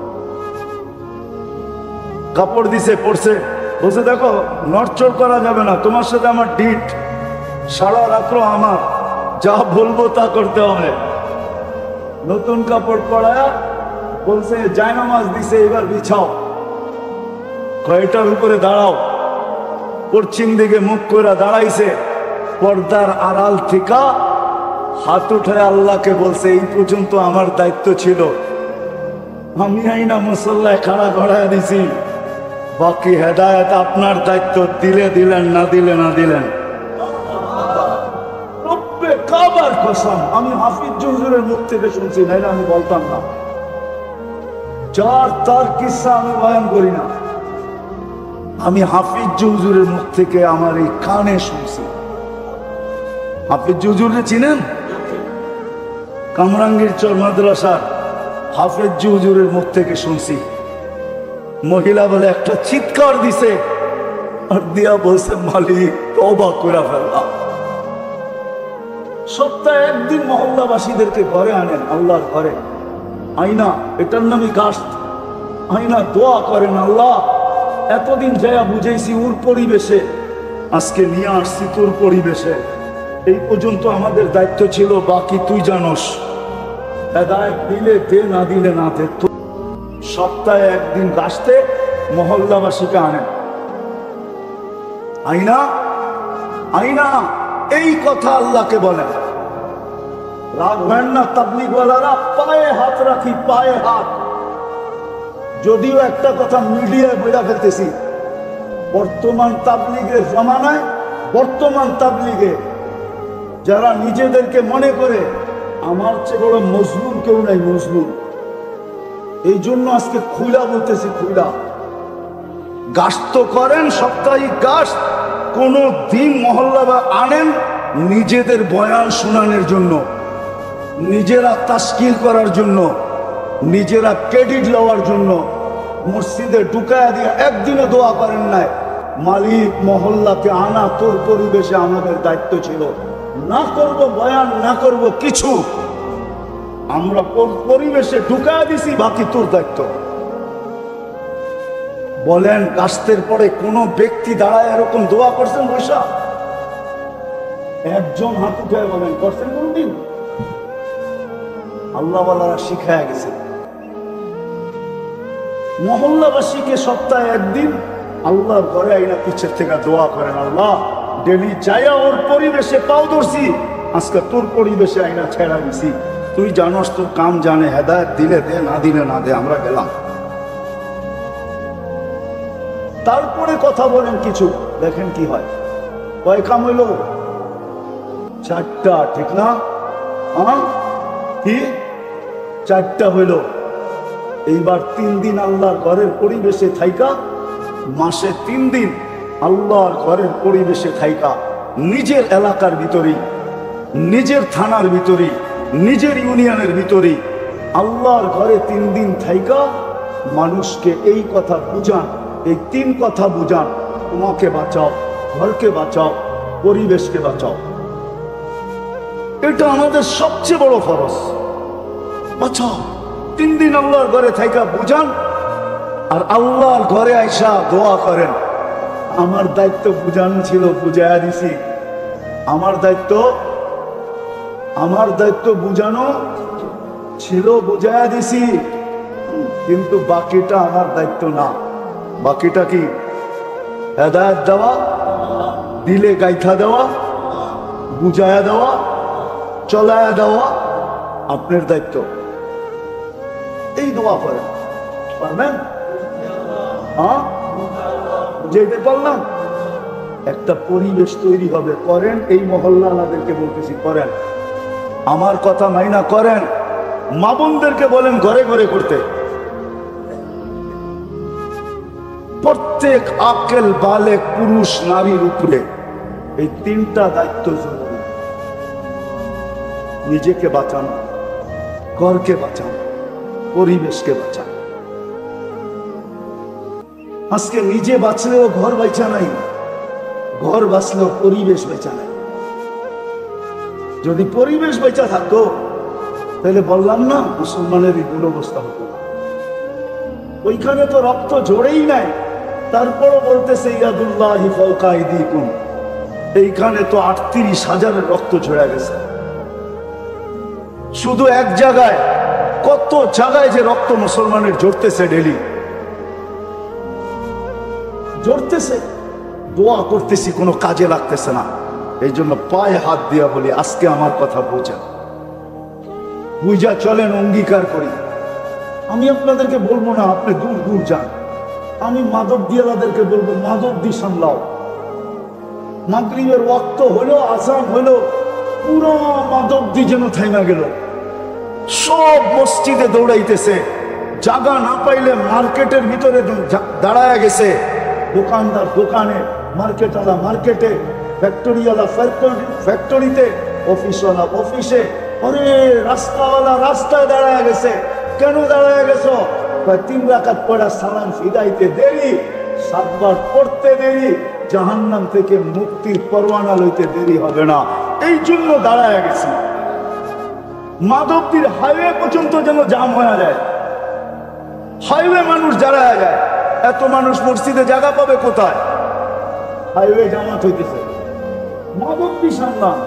কাপড় দিছে, পড়ছে। বলছে দেখো নড়চড় করা যাবে না, তোমার সাথে আমার ডিট, সারা রাত্র আমার, যা বলবো তা করতে হবে। নতুন কাপড় পরায়া বলছে জায়নামাজ দিছে, এবার বিছাও, কয়টার উপরে দাঁড়াও। পশ্চিম দিকে মুখ করে দাঁড়াইছে, পর্দার আড়াল থেকে হাত উঠে আল্লাহকে বলছে এই পর্যন্ত আমার দায়িত্ব ছিল, আমি আইনা মুসল্লায় খাড়া গড়ায় দিছি, বাকি হেদায়েত আপনার দায়িত্ব, দিলে দিলেন, না দিলে না দিলেন। কাবার কসম, আমি হাফিজ হুজুরের মুখ থেকে শুনছি, নাইলে আমি বলতাম না। যার তার কিসসা আমি বয়ান করি না, আমি হাফিজ হুজুরের মুখ থেকে আমার এই কানে শুনছি। হাফিজ হুজুরে চিনেন? কামরাঙ্গীর চর মাদ্রাসার হাফিজ হুজুরের মুখ থেকে শুনছি। মহিলা বলে একটা চিৎকার দিছে, আর দিয়া বলছে মালিক তওবা করে ফেললাম। সপ্তাহে একদিন মহল্লাবাসীদেরকে ঘরে আনেন, আল্লাহর ঘরে আইনা, এটার নামই গাস্ত। আইনা দোয়া করেন, আল্লাহ এতদিন যায়া বুঝাইছি ওর পরিবেশে, আজকে নিয়ে আসছি তোর পরিবেশে। এই পর্যন্ত আমাদের দায়িত্ব ছিল, বাকি তুই জানোস। হেদায়েত দিলে দে, না দিলে না দে। সপ্তাহে একদিন গাছতে মহল্লাবাসীকে আনেন। আইনা আইনা এই কথা আল্লাহকে বলেন। রাখবেন না তাবলীগওয়ালারা, পায়ে হাত রাখি, পায়ে হাত। যদিও একটা কথা মিডিয়ায় বইলা ফেলতেছি, বর্তমান তাবলীগের জামানায়, বর্তমান তাবলীগে যারা নিজেদেরকে মনে করে আমার চেয়ে বড় মজলুম কেউ নাই, মজলুম। এই জন্য আজকে খুলা বলতেছি, খুলা গাস্ত করেন, সাপ্তাহিক গাস্ত কোন দিন মহল্লা বা আনেন নিজেদের বয়ান শোনানোর জন্য, নিজেরা তাশকিল করার জন্য, নিজেরা ক্রেডিট লওয়ার জন্য। মসজিদে ঢুকায়া দিয়ে একদিনে দোয়া করেন নাই, মালিক মহল্লাকে আনা তোর পরিবেশে আমাদের দায়িত্ব ছিল। না করব বয়ান, না করব কিছু, আমরা পরিবেশে ঢুকায় দিছি, বাকি তোর দায়িত্ব। বলেন কাস্তের পরে কোন ব্যক্তি দাঁড়ায় এরকম দোয়া করছেন? বৈশা একজন হাত উঠে বলেন করছেন কোনদিন? আল্লাহওয়ালারা শিখায় গেছে। মহল্লাবাসীকে সপ্তাহে একদিন আল্লাহর ঘরে আইনা পিছের থেকে দোয়া করেন, আল্লাহ ডেলি যাইয়া ওর পরিবেশে পাও ধরছি, আজকে তোর পরিবেশে আইনা ছেড়া দিছি, তুই জানোস তোর কাম জানে, হেদায়েত দিলে দে, না দিলে না দে, আমরা গেলাম। তারপরে কথা বলেন কিছু, দেখেন কি হয়। কয় কাম হইল? চারটা, ঠিক না? হ্যাঁ কি চারটা হইল। এইবার তিন দিন আল্লাহর ঘরের পরিবেশে থাইকা, মাসে তিন দিন আল্লাহর ঘরের পরিবেশে থাইকা, নিজের এলাকার ভিতরেই, নিজের থানার ভিতরেই, নিজের ইউনিয়নের ভিতরেই আল্লাহর ঘরে তিন দিন থাইকা মানুষকে এই কথা বুঝান, এই তিন কথা বুঝান, তোমাকে বাঁচাও, ঘরকে বাঁচাও, পরিবেশকে বাঁচাও। এটা আমাদের সবচেয়ে বড় ফরজ। বাঁচাও, তিন দিন আল্লাহর ঘরে থাইকা বুঝান, আর আল্লাহর ঘরে আইসা দোয়া করেন। আমার দায়িত্ব বুঝানো ছিল, বুঝাইয়া দিছি। আমার দায়িত্ব আমার দায়িত্ব বুঝানো ছিল, বুঝাইয়া দিছি। কিন্তু বাকিটা আমার দায়িত্ব না। বাকিটা কি? হেদায়েত দেওয়া, দিলে গাইথা দেওয়া, বুঝাইয়া দেওয়া, চলায়া দেওয়া আপনার দায়িত্ব। এই দোয়া করেন, পারবেন? হ্যাঁ যেতে পারলাম। একটা পরিবেশ তৈরি হবে, করেন। এই মহল্লা আমাদেরকে বলতেছি করেন, আমার কথা মাইনা করেন। মা বোনদেরকে বলেন ঘরে ঘরে করতে। প্রত্যেক আকেল বালেক পুরুষ নারীর উপরে এই তিনটা দায়িত্ব জরুরি। নিজেকে বাঁচানো, ঘরকে বাঁচানো, পরিবেশকে বাঁচানো। আজকে নিজে বাঁচলেও ঘর বাঁচা নাই, ঘর বাঁচলেও পরিবেশ বেঁচা নাই। যদি পরিবেশ বেঁচা থাকতো তাহলে বললাম না মুসলমানের এই দুরবস্থা হতো না। ওইখানে তো রক্ত ঝরেই নাই, তারপরও বলতেছে ইয়াদুল্লাহি ফাওকা আইদিকুম। এইখানে তো আটত্রিশ হাজারের রক্ত ঝরে গেছে। শুধু এক জায়গায়, কত জায়গায় যে রক্ত মুসলমানের ঝরতেছে, ডেলি ঝরতেছে। দোয়া করতেছি, কোনো কাজে লাগতেছে না। এই জন্য পায়ে হাত দিয়া বলি, আজকে আমার কথা বোঝেন, বুঝা চলেন, অঙ্গীকার করি। আমি আপনাদেরকে বলবো না আপনি দূর দূর যান। আমি মাদক দিয়ালাদেরকে বলবো মাদক দি সামলাও। মাগরিবের ওয়াক্ত হলো, আযান হলো, পুরো মাদক দি যেন থাইমা গেল। সব মসজিদে দৌড়াইতেছে, জায়গা না পাইলে মার্কেটের ভিতরে দাঁড়ায় গেছে। দোকানদার দোকানে, মার্কেটওয়ালা মার্কেটে, ফ্যাক্টরিওয়ালা ফ্যাক্টরিতে, অফিসওয়ালা অফিসে, আরে রাস্তাওয়ালা রাস্তায় দাঁড়ায় গেছে। কেন দাঁড়ায় গেছো? তিন রাকাত পড়া সালাম ফিরাইতে দেরি, সাতবার পড়তে দেরি, জাহান্নাম থেকে মুক্তির পরোয়ানা লইতে দেরি হবে না, এই জন্য দাঁড়ায় গেছি। মাধবদীর হাইওয়ে পর্যন্ত যেন জাম হয়ে যায়, হাইওয়ে মানুষ দাঁড়ায় যায়। এত মানুষ মসজিদে জায়গা পাবে কোথায়? হাইওয়ে জামাত হইতেছে। মাধবদী সামলান,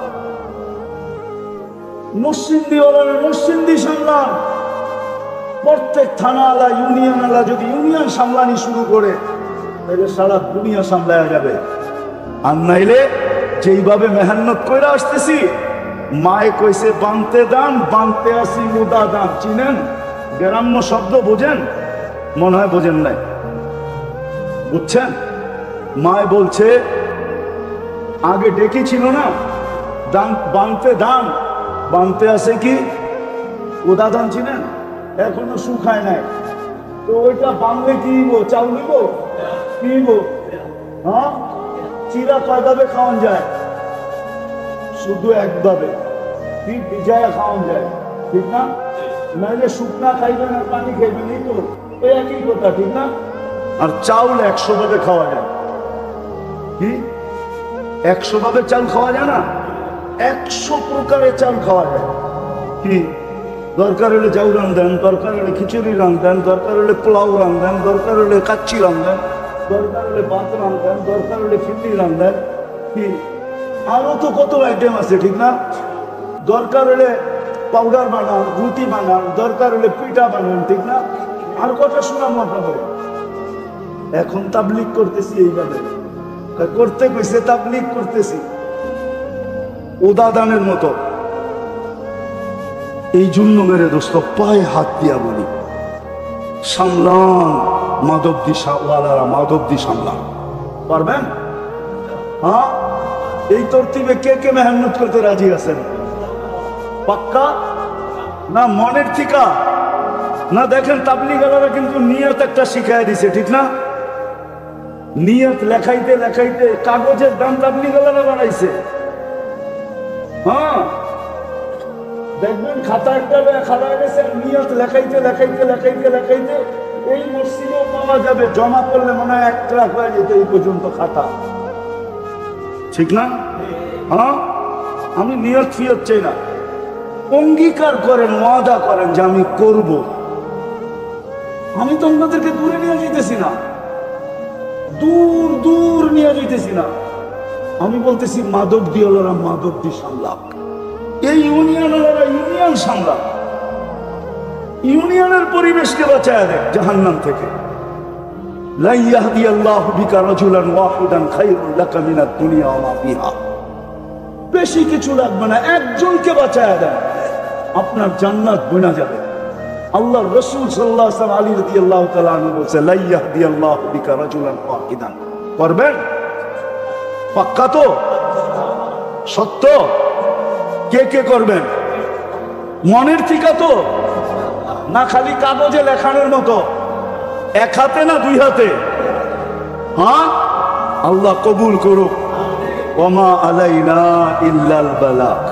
নরসিংদীওয়ালা নরসিংদী সামলান। প্রত্যেক থানা আলা, ইউনিয়ন আলা যদি ইউনিয়ন সামলানি শুরু করে, তাহলে সারা দুনিয়া সামলায়া যাবে। আর নাইলে যেইভাবে মেহনত করে আসতেছি, মায়ে কইছে বানতে দান, বানতে আসি মুদা দান। চিনেন? গ্রাম্য শব্দ বোঝেন? মনে হয় বোঝেন নাই। বুঝছেন? মায় বলছে আগে ডেকে ছিল না, দান বানতে দান, বানতে আসে কি উদা দান। চিনেন? এখনো শুকায় নাই, তো ওইটা বাংলে কি চাল নিব, পিব। হ্যাঁ, চিরা কয়ভাবে খাওয়ান যায়? শুধু একভাবে, ঠিক ভিজায়া খাওয়ান যায়, ঠিক না? নাইলে শুকনা খাইবেন আর পানি খাইবেন, এই তো ওই একই কথা, ঠিক না? আর চাউল একশো ভাবে খাওয়া যায়। কি একশো ভাবে চাল খাওয়া যায় না? একশো প্রকারের চাল খাওয়া যায়। কি দরকার হলে চাউ রান্ধেন, দরকার হলে খিচুড়ি রান্ধেন, দরকার হলে পোলাও রান্ধেন, দরকার হলে কাচ্চি রান্ধেন, দরকার হলে ভাত রান্ধেন, দরকার হলে খিচুড়ি রান্ধেন। কি আরো তো কত আইটেম আছে, ঠিক না? দরকার হলে পাউডার বানান, রুটি বানান, দরকার হলে পিঠা বানান, ঠিক না? আর কথা শোনাম আপনাদের। এখন তাবলিগ করতেছি, এইভাবে করতে কইছে তাবলিগ করতেছি উদাদানের মতো। এই জন্য মেরে দোস্ত পায়ে হাত দিয়া বলি, সামলান মাধব দিশাওয়ালারা, মাধব দি সামলান। পারবেন? হ্যাঁ, এই তরতিবে কে কে মেহনত করতে রাজি আছেন? পাক্কা না মনের ঠিকা না? দেখেন তাবলিগালারা কিন্তু নিয়ত একটা শিখাই দিছে, ঠিক না? নিয়ত লেখাইতে লেখাইতে কাগজের দাম তাবলিগালারা বানাইছে। হ্যাঁ, দেখবেন খাতা একটা খাতা গেছে, নিয়ত লেখাইতে লেখাইতে লেখাইতে লেখাইতে এই মসজিদেও পাওয়া যাবে, জমা করলে মনে হয় এক লাখ হয়ে যেত এই পর্যন্ত খাতা, ঠিক না? হ্যাঁ, আমি নিয়ত ফিয়ত চাই না, অঙ্গীকার করেন, ওয়াদা করেন যে আমি করব। আমি তো আপনাদেরকে দূরে নিয়ে যেতেছি না, দূর দূর নিয়ে যেতেছি না। আমি বলতেছি মাদক দিওয়ালারা মাদক দি সামলাক, এই ইউনিয়নওয়ালারা ইউনিয়ন সামলাক, ইউনিয়নের পরিবেশকে বাঁচায় দেয় জাহান্নাম থেকে। লা ইয়াহদিয়াল্লাহু বিকা রাজুলান ওয়াহিদান খায়রুল লাকা মিনাদ দুনিয়া ওয়া মা ফিহা। বেশি কিছু লাগবে না, একজনকে বাঁচায় দেন, আপনার জান্নাত বনা যাবে। আল্লাহর রাসূল সাল্লাল্লাহু আলাইহি ওয়াসাল্লাম আলী রাদিয়াল্লাহু তাআলা আনহু বলেছে, লা ইয়াহদিয়াল্লাহু বিকা রাজুলান ওয়াহিদান। করবেন? পাক্কা তো? সত্য? কে কে করবেন? মনের ঠিকা তো না? খালি কাগজে লেখানোর মতো? এক হাতে না দুই হাতে? হ্যাঁ, আল্লাহ কবুল করুক। ওমা আলাইনা ইল্লাল বালাগ।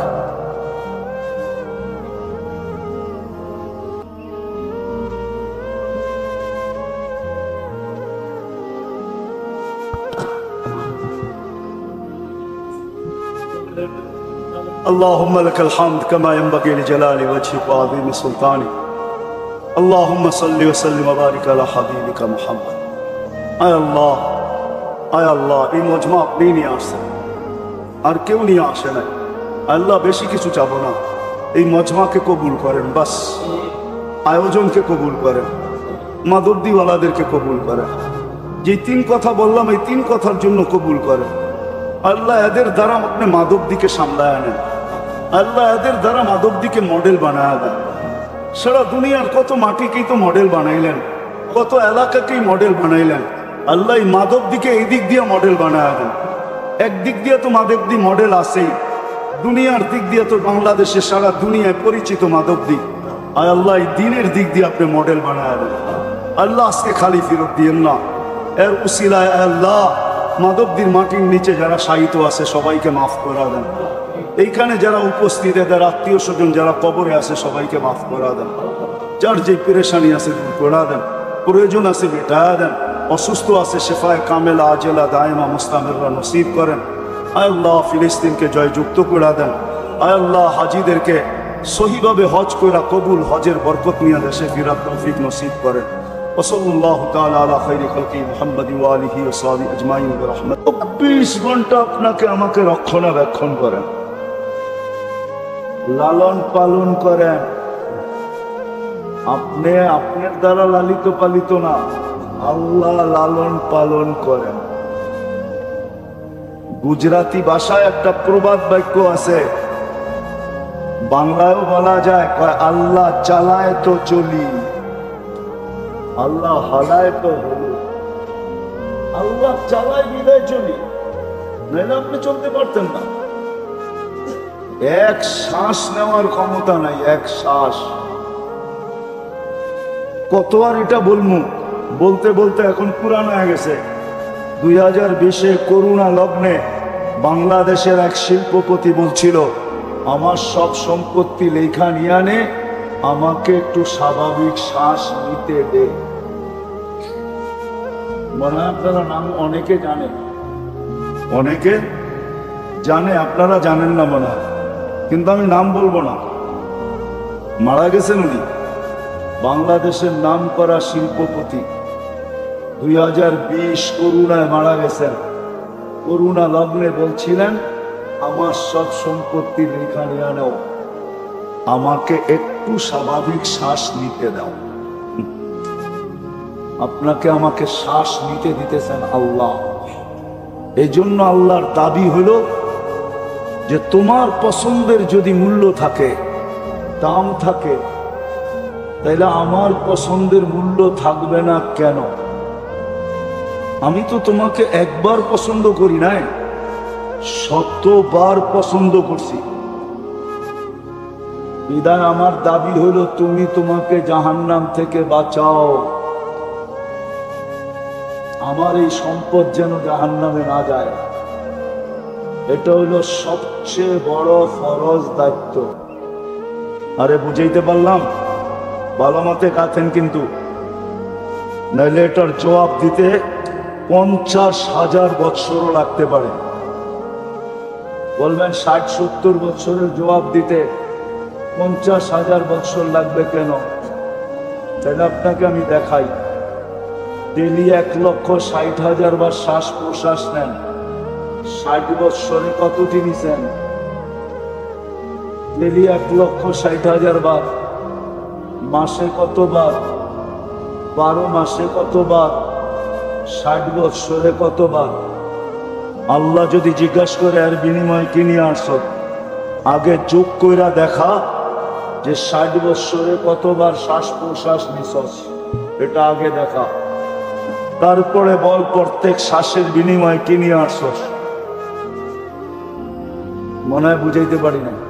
اللهم لك الحمد كما ينبغي لجلال وجهك وعظيم سلطانك اللهم صل وسلم وبارك على حبيبك محمد আয় আল্লাহ আয় আল্লাহ এই মজমা আপনি নিয়ে আসছেন আর কেউ নিয়ে আসে না আল্লাহ বেশি কিছু চাবো না এই মজমাকে কবুল করেন বাস আয়োজনকে কবুল করেন মাদরদিওয়ালাদেরকে কবুল করেন যে তিন কথা বললাম এই তিন কথার জন্য কবুল করেন আল্লাহ এদের দ্বারা আপনি মাদবদিকে সামলায় আনেন আল্লাহ এদের দ্বারা মাদবদিকে মডেল বানায় দেন সারা দুনিয়ার কত মাটিকেই তো মডেল বানাইলেন কত এলাকাকেই মডেল বানাইলেন আল্লাহ এই মাদবদিকে এই দিক দিয়ে মডেল বানায় দেন একদিক দিয়ে তো মাদবদি মডেল আছেই দুনিয়ার দিক দিয়ে তো বাংলাদেশে সারা দুনিয়ায় পরিচিত মাদবদি আর আল্লাহ এই দিনের দিক দিয়ে আপনি মডেল বানায় দেন আল্লাহ আজকে খালি ফেরত দিয়েন না এর উসিলায় আল্লাহ মাদবদির মাটির নিচে যারা শায়িত আছে সবাইকে মাফ করা দেন এইখানে যারা উপস্থিত এদের আত্মীয় স্বজন যারা কবরে আছে সবাইকে মাফ করা দেন যার যে পেরেশানি আছে দূর করা দেন প্রয়োজন আছে মেটায়া দেন অসুস্থ আছে শেফায়ে কামেলা আজেলা দায়মা মুস্তামিররা নসিব করেন আয় আল্লাহ ফিলিস্তিনকে জয়যুক্ত করে দেন আয় আল্লাহ হাজিদেরকে সহিভাবে হজ করা কবুল হজের বরকত নিয়ে দেশে ফিরার তৌফিক নসিব করেন ওয়াসাল্লাল্লাহু তাআলা আলা খাইরি খালকি মুহাম্মাদি ওয়া আলিহি ওয়া সাহবিহি আজমাইন বিরহমাত চব্বিশ ঘন্টা আপনাকে আমাকে রক্ষণাবেক্ষণ করেন লালন পালন করেন আপনি আপনার দ্বারা লালিত পালিত না আল্লাহ লালন পালন করেন গুজরাটি ভাষায় একটা প্রবাদ বাক্য আছে বাংলায়ও বলা যায় আল্লাহ চালায় তো চলি আল্লাহ হালায় তো হলো আল্লাহ চালায় বিদায় চলি নাহলে আপনি চলতে পারতেন না এক শ্বাস নেওয়ার ক্ষমতা নাই এক শ্বাস কত আর এটা বলবো বলতে বলতে এখন পুরানো হয়ে গেছে দুই হাজার বিশে করোনা লগ্নে বাংলাদেশের এক শিল্পপতি বলছিল আমার সব সম্পত্তি লেখা নিয়ে আনে আমাকে একটু স্বাভাবিক শ্বাস নিতে দে মনে হয় আপনারা নাম অনেকে জানেন অনেকে জানে, আপনারা জানেন না মনে হয়, কিন্তু আমি নাম বলবো না। মারা গেছেন উনি, বাংলাদেশের নাম করা শিল্পপতি। দুই হাজার বিশ করুণায় মারা গেছেন। করুণা লগ্নে বলছিলেন, আমার সব সম্পত্তি লেখা নিয়ে নাও, আমাকে একটু স্বাভাবিক শ্বাস নিতে দাও। আপনাকে আমাকে শ্বাস নিতে দিতেছেন আল্লাহ। এই জন্য আল্লাহর দাবি হলো যে তোমার পছন্দের যদি মূল্য থাকে, দাম থাকে, তাইলে আমার পছন্দের মূল্য থাকবে না কেন? আমি তো তোমাকে একবার পছন্দ করি নাই, শতবার পছন্দ করছি। বিদায় আমার দাবি হলো তুমি তোমাকে জাহান্নাম থেকে বাঁচাও, আমার এই সম্পদ যেন জাহান্নামে না যায়। এটা হলো সবচেয়ে বড় ফরজ দায়িত্ব। আরে বুঝাইতে পারলাম? ভালো মতে কাঁথেন কিন্তু, নাইলে এটার জবাব দিতে পঞ্চাশ হাজার বৎসরও লাগতে পারে। বলবেন ষাট সত্তর বৎসরের জবাব দিতে পঞ্চাশ হাজার বৎসর লাগবে কেন? তাহলে আপনাকে আমি দেখাই। ডেলি এক লক্ষ ষাট হাজার বার শ্বাস প্রশ্বাস নেন, ষাট বৎসরে কতটি নিছেন? ডেলি এক লক্ষ ষাট হাজার বার। মাসে কতবার? বারো মাসে কতবার? ষাট বৎসরে কতবার? আল্লাহ যদি জিজ্ঞাসা করে এর বিনিময় কি নিয়ে আসছ, আগে যোগ কইরা দেখা যে ষাট বৎসরে কতবার শ্বাস প্রশ্বাস নিছস, এটা আগে দেখা। তারপরে বল প্রত্যেক শ্বাসের বিনিময় কি নিয়ে আসছ। মনে হয় বুঝাইতে পারি না।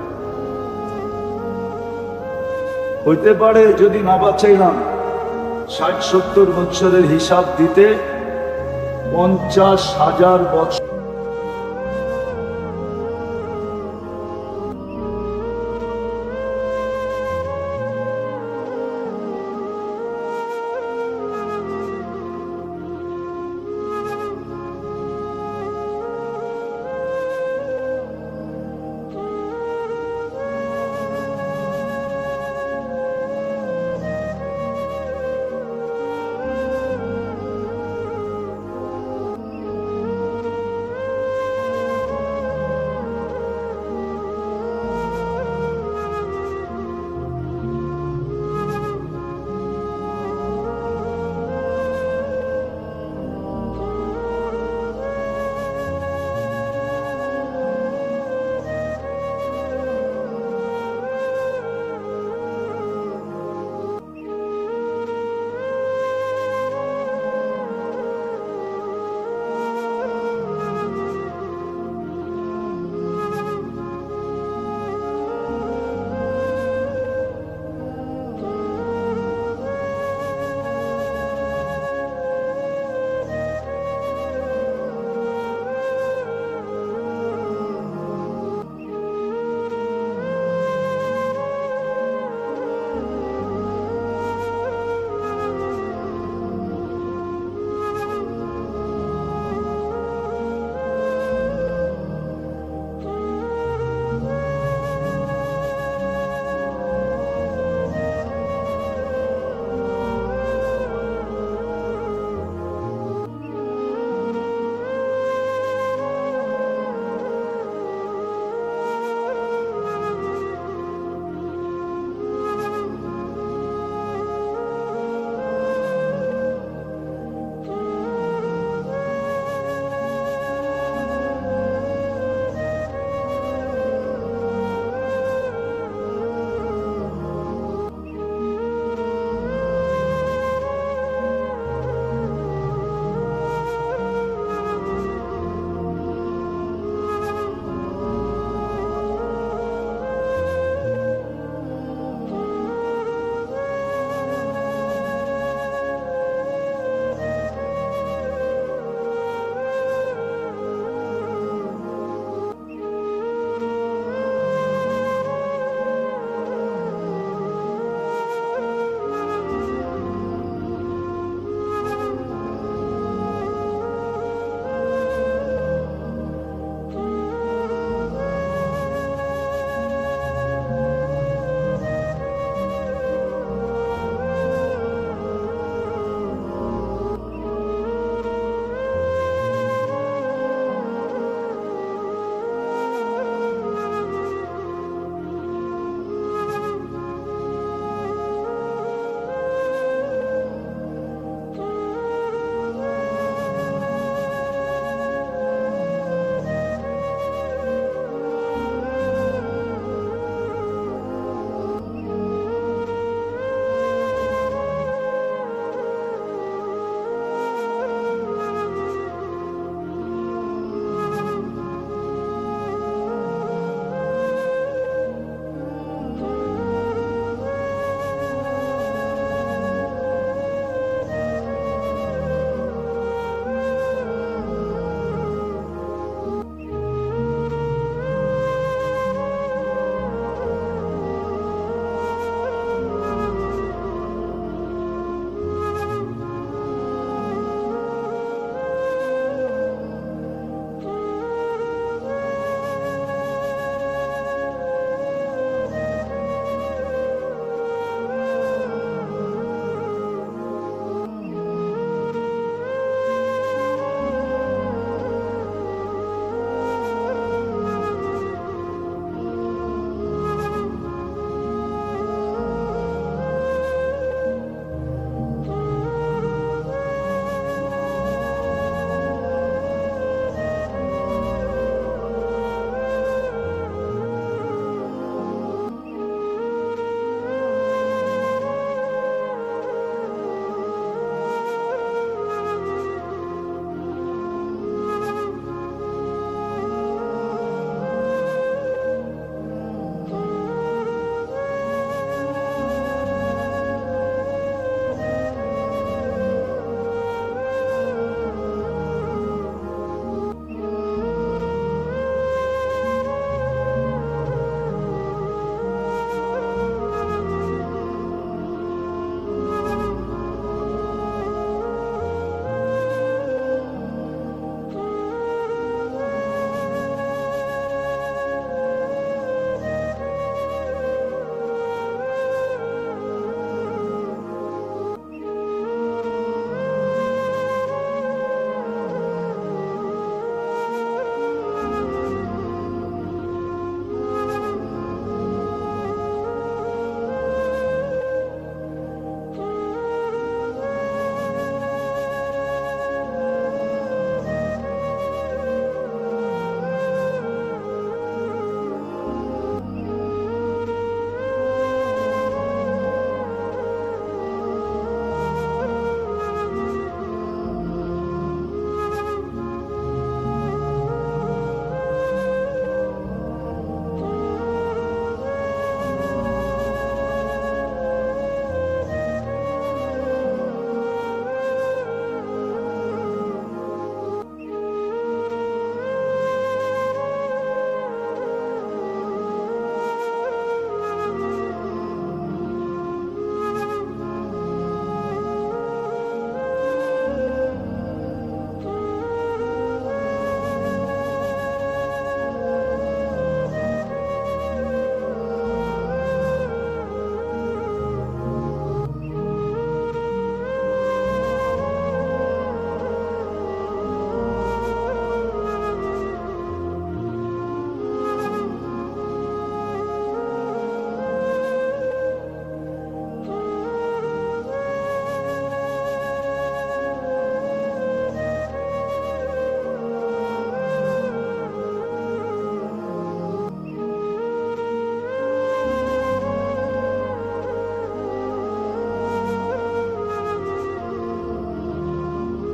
হইতে পারে যদি না বাঁচাইলাম, ষাট সত্তর বৎসরের হিসাব দিতে পঞ্চাশ হাজার বছর।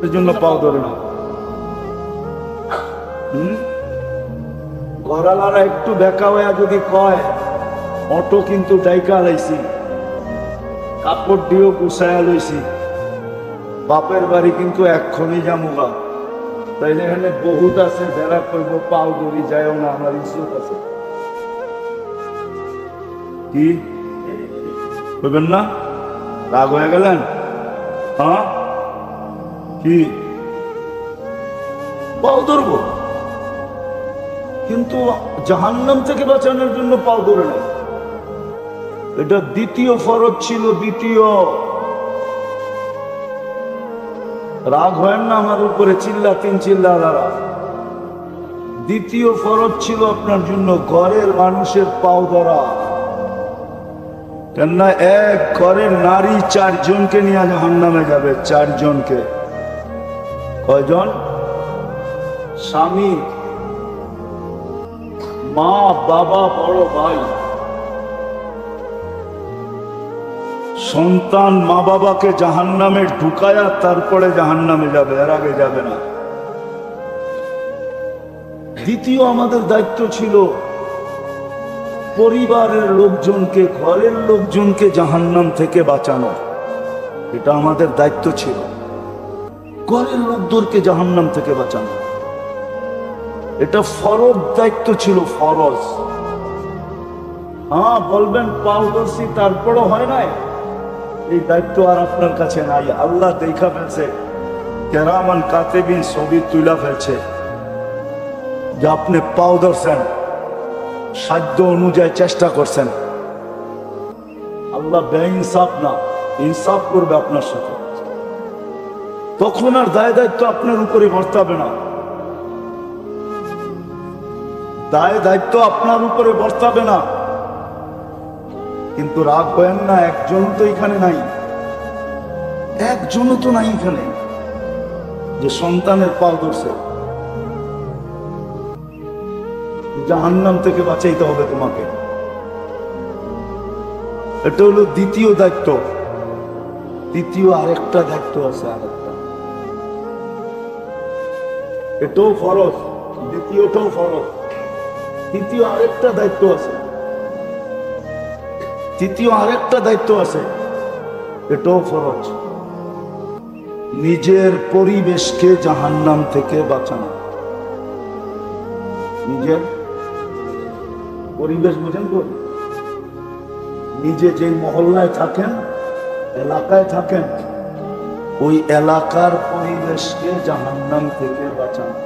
এর জন্য পাও ধরে না। হম ঘরালারা একটু বেকা হয়ে যদি কয় অটো কিন্তু ডাইকা লাইছি, কাপড় দিয়েও গুছায়া লইছি, বাপের বাড়ি কিন্তু এক্ষণই যামুগা, তাইলে এখানে বহুত আছে যারা কইব পাও ধরি যায়ও না, আমার ইজ্জত আছে। কি কইবেন না? রাগ হয়ে গেলেন? হ্যাঁ কি পাও ধরবো, কিন্তু জাহান্নাম থেকে বাঁচানোর জন্য পাও ধরে নাই। এটা দ্বিতীয় ফরজ ছিল। দ্বিতীয়, রাগ হয় না আমার উপরে, চিল্লা তিন চিল্লা দ্বারা। দ্বিতীয় ফরজ ছিল আপনার জন্য ঘরের মানুষের পাও ধরা। কেননা এক ঘরের নারী চারজনকে নিয়ে জাহান্নামে যাবে। চারজনকে। কয়জন? স্বামী, মা, বাবা, বড় ভাই, সন্তান মা বাবাকে জাহান্নামে ঢুকায়া তারপরে জাহান্নামে যাবে, এর আগে যাবে না। দ্বিতীয় আমাদের দায়িত্ব ছিল পরিবারের লোকজনকে, ঘরের লোকজনকে জাহান্নাম থেকে বাঁচানো। এটা আমাদের দায়িত্ব ছিল, ঘরের লোকদেরকে জাহান্নাম থেকে বাঁচানো। এটা ফরজ দায়িত্ব ছিল, ফরজ। হ্যাঁ বলবেন পাও ধরছি তারপরও হয় নাই, এই দায়িত্ব আর আপনার কাছে নাই। আল্লাহ দেখা ফেলছে, কেরামান কাতেবিন ছবি তুলা ফেলছে যে আপনি পাও ধরছেন, সাধ্য অনুযায়ী চেষ্টা করছেন। আল্লাহ বেইনসাফ না, ইনসাফ করবে আপনার সাথে। তখন আর দায় দায়িত্ব আপনার উপরে বর্তাবে না, দায় দায়িত্ব আপনার উপরে বর্তাবে না। কিন্তু রাগ করেন না, একজন তো এখানে নাই, একজনও তো নাই এখানে যে সন্তানের পাও ধরছে। জাহান্নাম থেকে বাঁচাইতে হবে তোমাকে। এটা হলো দ্বিতীয় দায়িত্ব। তৃতীয় আরেকটা দায়িত্ব আছে, আরেকটা, এটাও ফরজ, দ্বিতীয়টাও ফরজ। তৃতীয় আরেকটা দায়িত্ব আছে, তৃতীয় আরেকটা দায়িত্ব আছে, এটাও ফরজ। নিজের পরিবেশকে জাহান্নাম থেকে বাঁচানো। নিজের পরিবেশ বুঝেন তো? নিজে যে মহল্লায় থাকেন, এলাকায় থাকেন, ওই এলাকার পরিবেশকে জাহান্নাম থেকে বাঁচানো।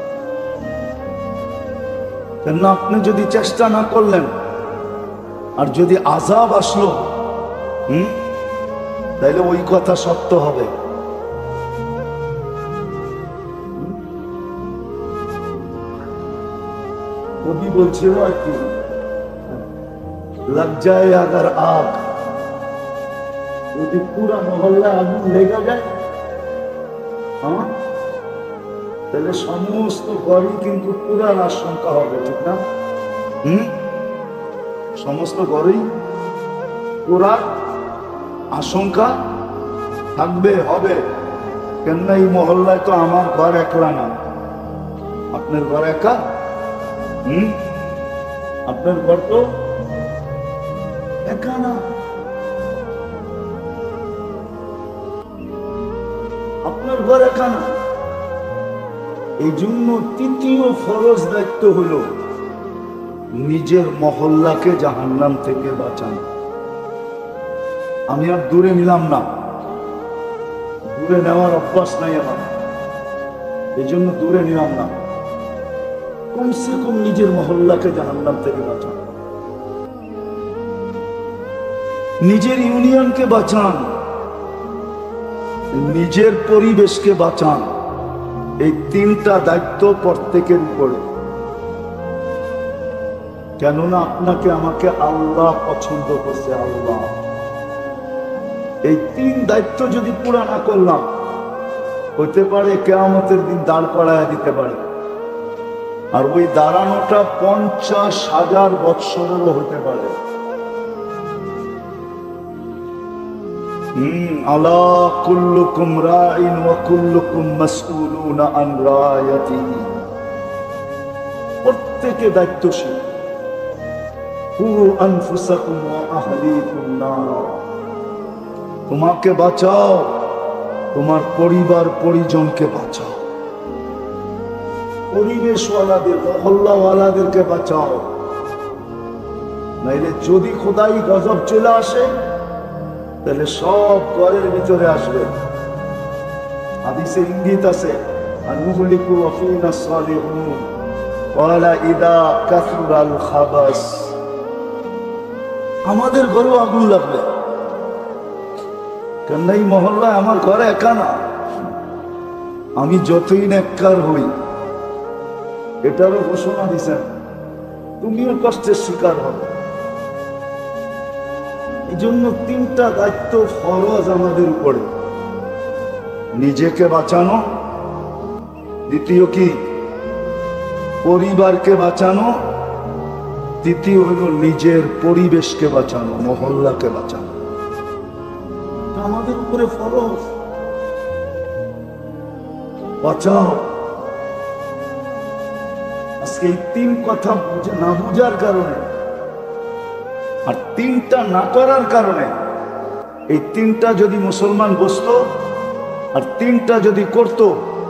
কেন আপনি যদি চেষ্টা না করলেন, আর যদি আযাব আসলো, হুম তাইলে ওই কথা সত্য হবে। কবি বলছিল আর কি, লগ যায় আগার আগ, যদি পুরা মহল্লা আগুন লেগে যায়, হ্যাঁ তাহলে সমস্ত ঘরই কিন্তু পুরার আশঙ্কা হবে, ঠিক না? হম সমস্ত ঘরেই পুরার আশঙ্কা থাকবে, হবে। কেননা এই মহল্লায় তো আমার ঘর একলা না, আপনার ঘর একা। হম আপনার ঘর তো একা না, আপনার ঘর একা না। এই জন্য তৃতীয় ফরজ দায়িত্ব হলো নিজের মহল্লাকে জাহান্নাম থেকে বাঁচানো। আমি আর দূরে নিলাম না, দূরে নেওয়ার অভ্যাস নাই আমার, এই জন্য দূরে নিলাম না। কমসে কম নিজের মহল্লাকে জাহান্নাম থেকে বাঁচান, নিজের ইউনিয়নকে বাঁচান, নিজের পরিবেশকে বাঁচান। এই তিনটা দায়িত্ব প্রত্যেকের উপরে। কেননা আপনাকে আমাকে আল্লাহ পছন্দ করছে, আল্লাহ। এই তিন দায়িত্ব যদি পুরা না করলাম, হইতে পারে কিয়ামতের দিন দাঁড় করায় দিতে পারে, আর ওই দাঁড়ানোটা পঞ্চাশ হাজার বৎসরেরও হতে পারে। হম আলা কুল্লুকুম রাইন ওয়া কুল্লুকুম মাসউলুনা আন রায়াতিহি, প্রত্যেকে দায়িত্বশীল। কু আনফুসাকুম ওয়া আহলিকুম নারা, তোমাকে বাঁচাও, তোমার পরিবার পরিজনকে বাঁচাও, পরিবেশওয়ালাদের মহল্লাওয়ালাদেরকে বাঁচাও, নাইলে যদি খোদাই গজব চলে আসে তাহলে সব ঘরের ভিতরে আসবে। হাদিসে ইঙ্গিত আছে আনুহলিকু ওয়া ফিনা সালিহুন ওয়ালা ইদা কাসুরাল খাবাস, আমাদের ঘরেও আগুন লাগবে। কেন এই মহল্লায় আমার ঘরে একা না, আমি যতই নেককার হই, এটারও ঘোষণা দিছেন তুমিও কষ্টের শিকার হবে। এই জন্য তিনটা দায়িত্ব ফরজ আমাদের উপরে। নিজেকে বাঁচানো, দ্বিতীয় কি পরিবারকে বাঁচানো, তৃতীয় হলো নিজের পরিবেশকে বাঁচানো, মহল্লাকে বাঁচানো। আমাদের উপরে ফরজ, বাঁচাও। আজকে এই তিন কথা না বুঝার কারণে আর তিনটা না করার কারণে, এই তিনটা যদি মুসলমান বসতো আর তিনটা যদি করত,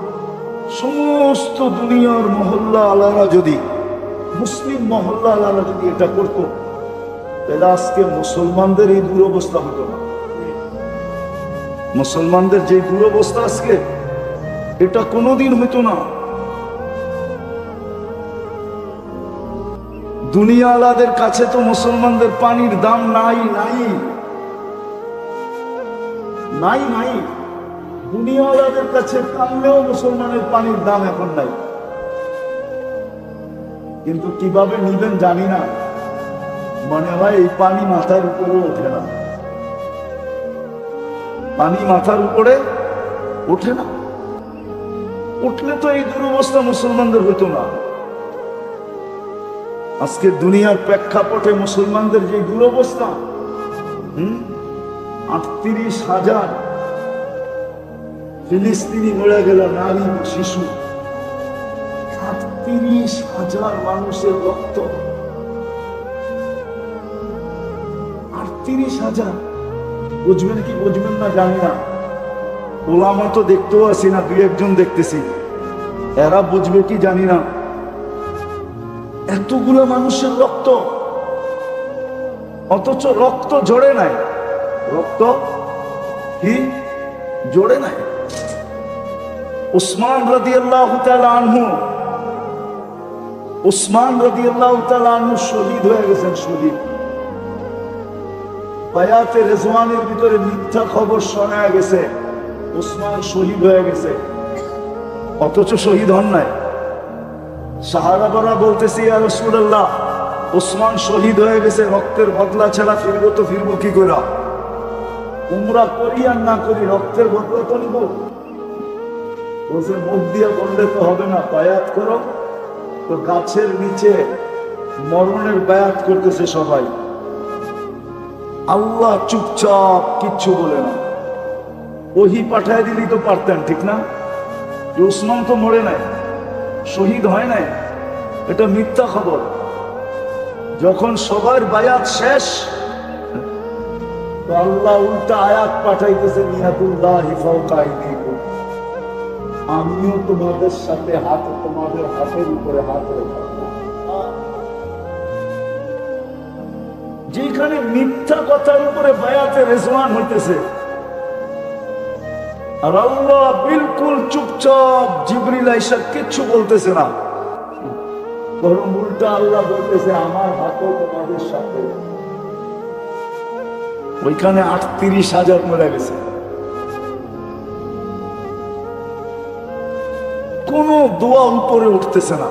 সমস্ত দুনিয়ার মহল্লা আলারা যদি, মুসলিম মহল্লা আলারা যদি এটা করত, তাহলে আজকে মুসলমানদের এই দুরবস্থা হতো না। মুসলমানদের যে দুরবস্থা আজকে, এটা কোনোদিন হইতো না। দুনিয়াওয়ালাদের কাছে তো মুসলমানদের পানির দাম নাই নাই নাই নাই দুনিয়াওয়ালাদের কাছে কামলেও মুসলমানের পানির দাম এখন নাই। কিন্তু কিভাবে নিবেন জানি না, মনে হয় এই পানি মাথার উপরে ওঠে না, পানি মাথার উপরে ওঠে না। উঠলে তো এই দুরবস্থা মুসলমানদের হইতো না। আজকে দুনিয়ার প্রেক্ষাপটে মুসলমানদের যে দুরবস্থা, হম আটত্রিশ হাজার ফিলিস্তিনি মরে গেল, নারী শিশু, আটত্রিশ হাজার মানুষের রক্ত, আটত্রিশ হাজার। বুঝবেন কি বুঝবেন না জানি না, ওলামা তো দেখতেও আসি না, দুই একজন দেখতেছি, এরা বুঝবে কি জানি না। এতগুলো মানুষের রক্ত, অথচ রক্ত জড়ে নাই, রক্ত কি জড়ে নাই। উসমান রাদিয়াল্লাহু তাআলা আনহু, উসমান রাদিয়াল্লাহু তাআলা আনহু শহীদ হয়ে গেছেন। শহীদ বায়াতে রিজওয়ানের ভিতরে মিথ্যা খবর শোনা গেছে, উসমান শহীদ হয়ে গেছে, অথচ শহীদ হন নাই। সাহাবারা বলতেছে, ইয়া রাসূলুল্লাহ, উসমান শহীদ হয়ে গেছে, রক্তের বদলা ছাড়া ফিরবো তো ফিরবো কি করে? উমরা করি আর না করি, রক্তের বদলা তো নিব। বলছে মুখ দিয়ে বললে তো হবে না, বায়াত করো। তো গাছের নিচে মরণের বায়াত করতেছে সবাই, আল্লাহ চুপচাপ কিচ্ছু বলে না। ওহি পাঠায় দিলি তো পারতেন, ঠিক না? উসমান তো মরে নাই, শহীদ হয় নাই, এটা মিথ্যা খবর। যখন সবার বায়াত শেষ, তো আল্লাহ উল্টা আয়াত পাঠাইতেছে, নিয়াতুল্লাহি ফাওকা আইদিকুম, আমিও তোমাদের সাথে হাত, তোমাদের হাতের উপরে হাত রেখে। যেখানে মিথ্যা কথার উপরে বায়াতে রিজওয়ান হইতেছে, আর আল্লাহ বিলকুল চুপচাপ, জিবরিল আইসা কিচ্ছু বলতেছে না, বরং উল্টা আল্লাহ বলতেছে আমার হাতও তোমাদের সাথে। ওইখানে আটত্রিশ হাজার মরে গেছে। কোন দোয়া উপরে উঠতেছে না।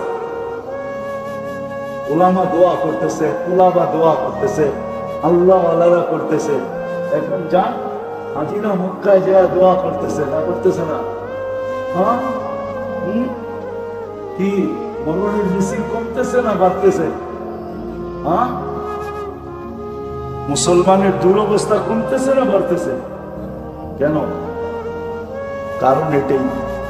ওলামা দোয়া করতেছে, কুলাবা দোয়া করতেছে, আল্লাহ আল্লাহ করতেছে। এখন যান হাজিরা মক্কায় যায় দোয়া করতেছে না, করতেছে না? হ্যাঁ, কি মরণের মিছিল কমতেছে না বাড়তেছে? হ্যাঁ, মুসলমানের দুরবস্থা কমতেছে না বাড়তেছে? কেন? কারণ এটাই,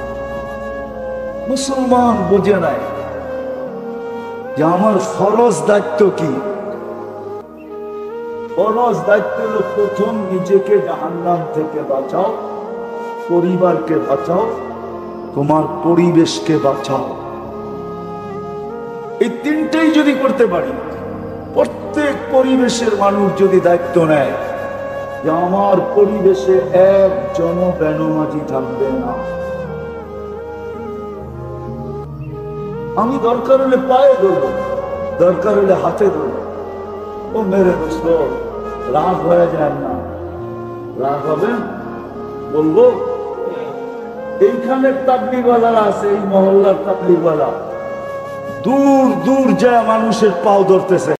মুসলমান বোঝে নাই যে আমার ফরজ দায়িত্ব কি। ফরজ দায়িত্ব হলো প্রথম নিজেকে জাহান্নাম থেকে বাঁচাও, পরিবারকে বাঁচাও, তোমার পরিবেশকে বাঁচাও। এই তিনটেই যদি করতে পারি, প্রত্যেক পরিবেশের মানুষ যদি দায়িত্ব নেয় যে আমার পরিবেশে একজন বেনামাজি থাকবে না, আমি দরকার হলে পায়ে ধরবো, দরকার হলে হাতে ধরবো। ও মেরে দোস্ত, রাগ হয়ে যায় না? রাগ হবে? বলবো এইখানের তাবলীগওয়ালারা আছে, এই মহল্লার তাবলীগওয়ালা দূর দূর যায় মানুষের পাও ধরতেছে।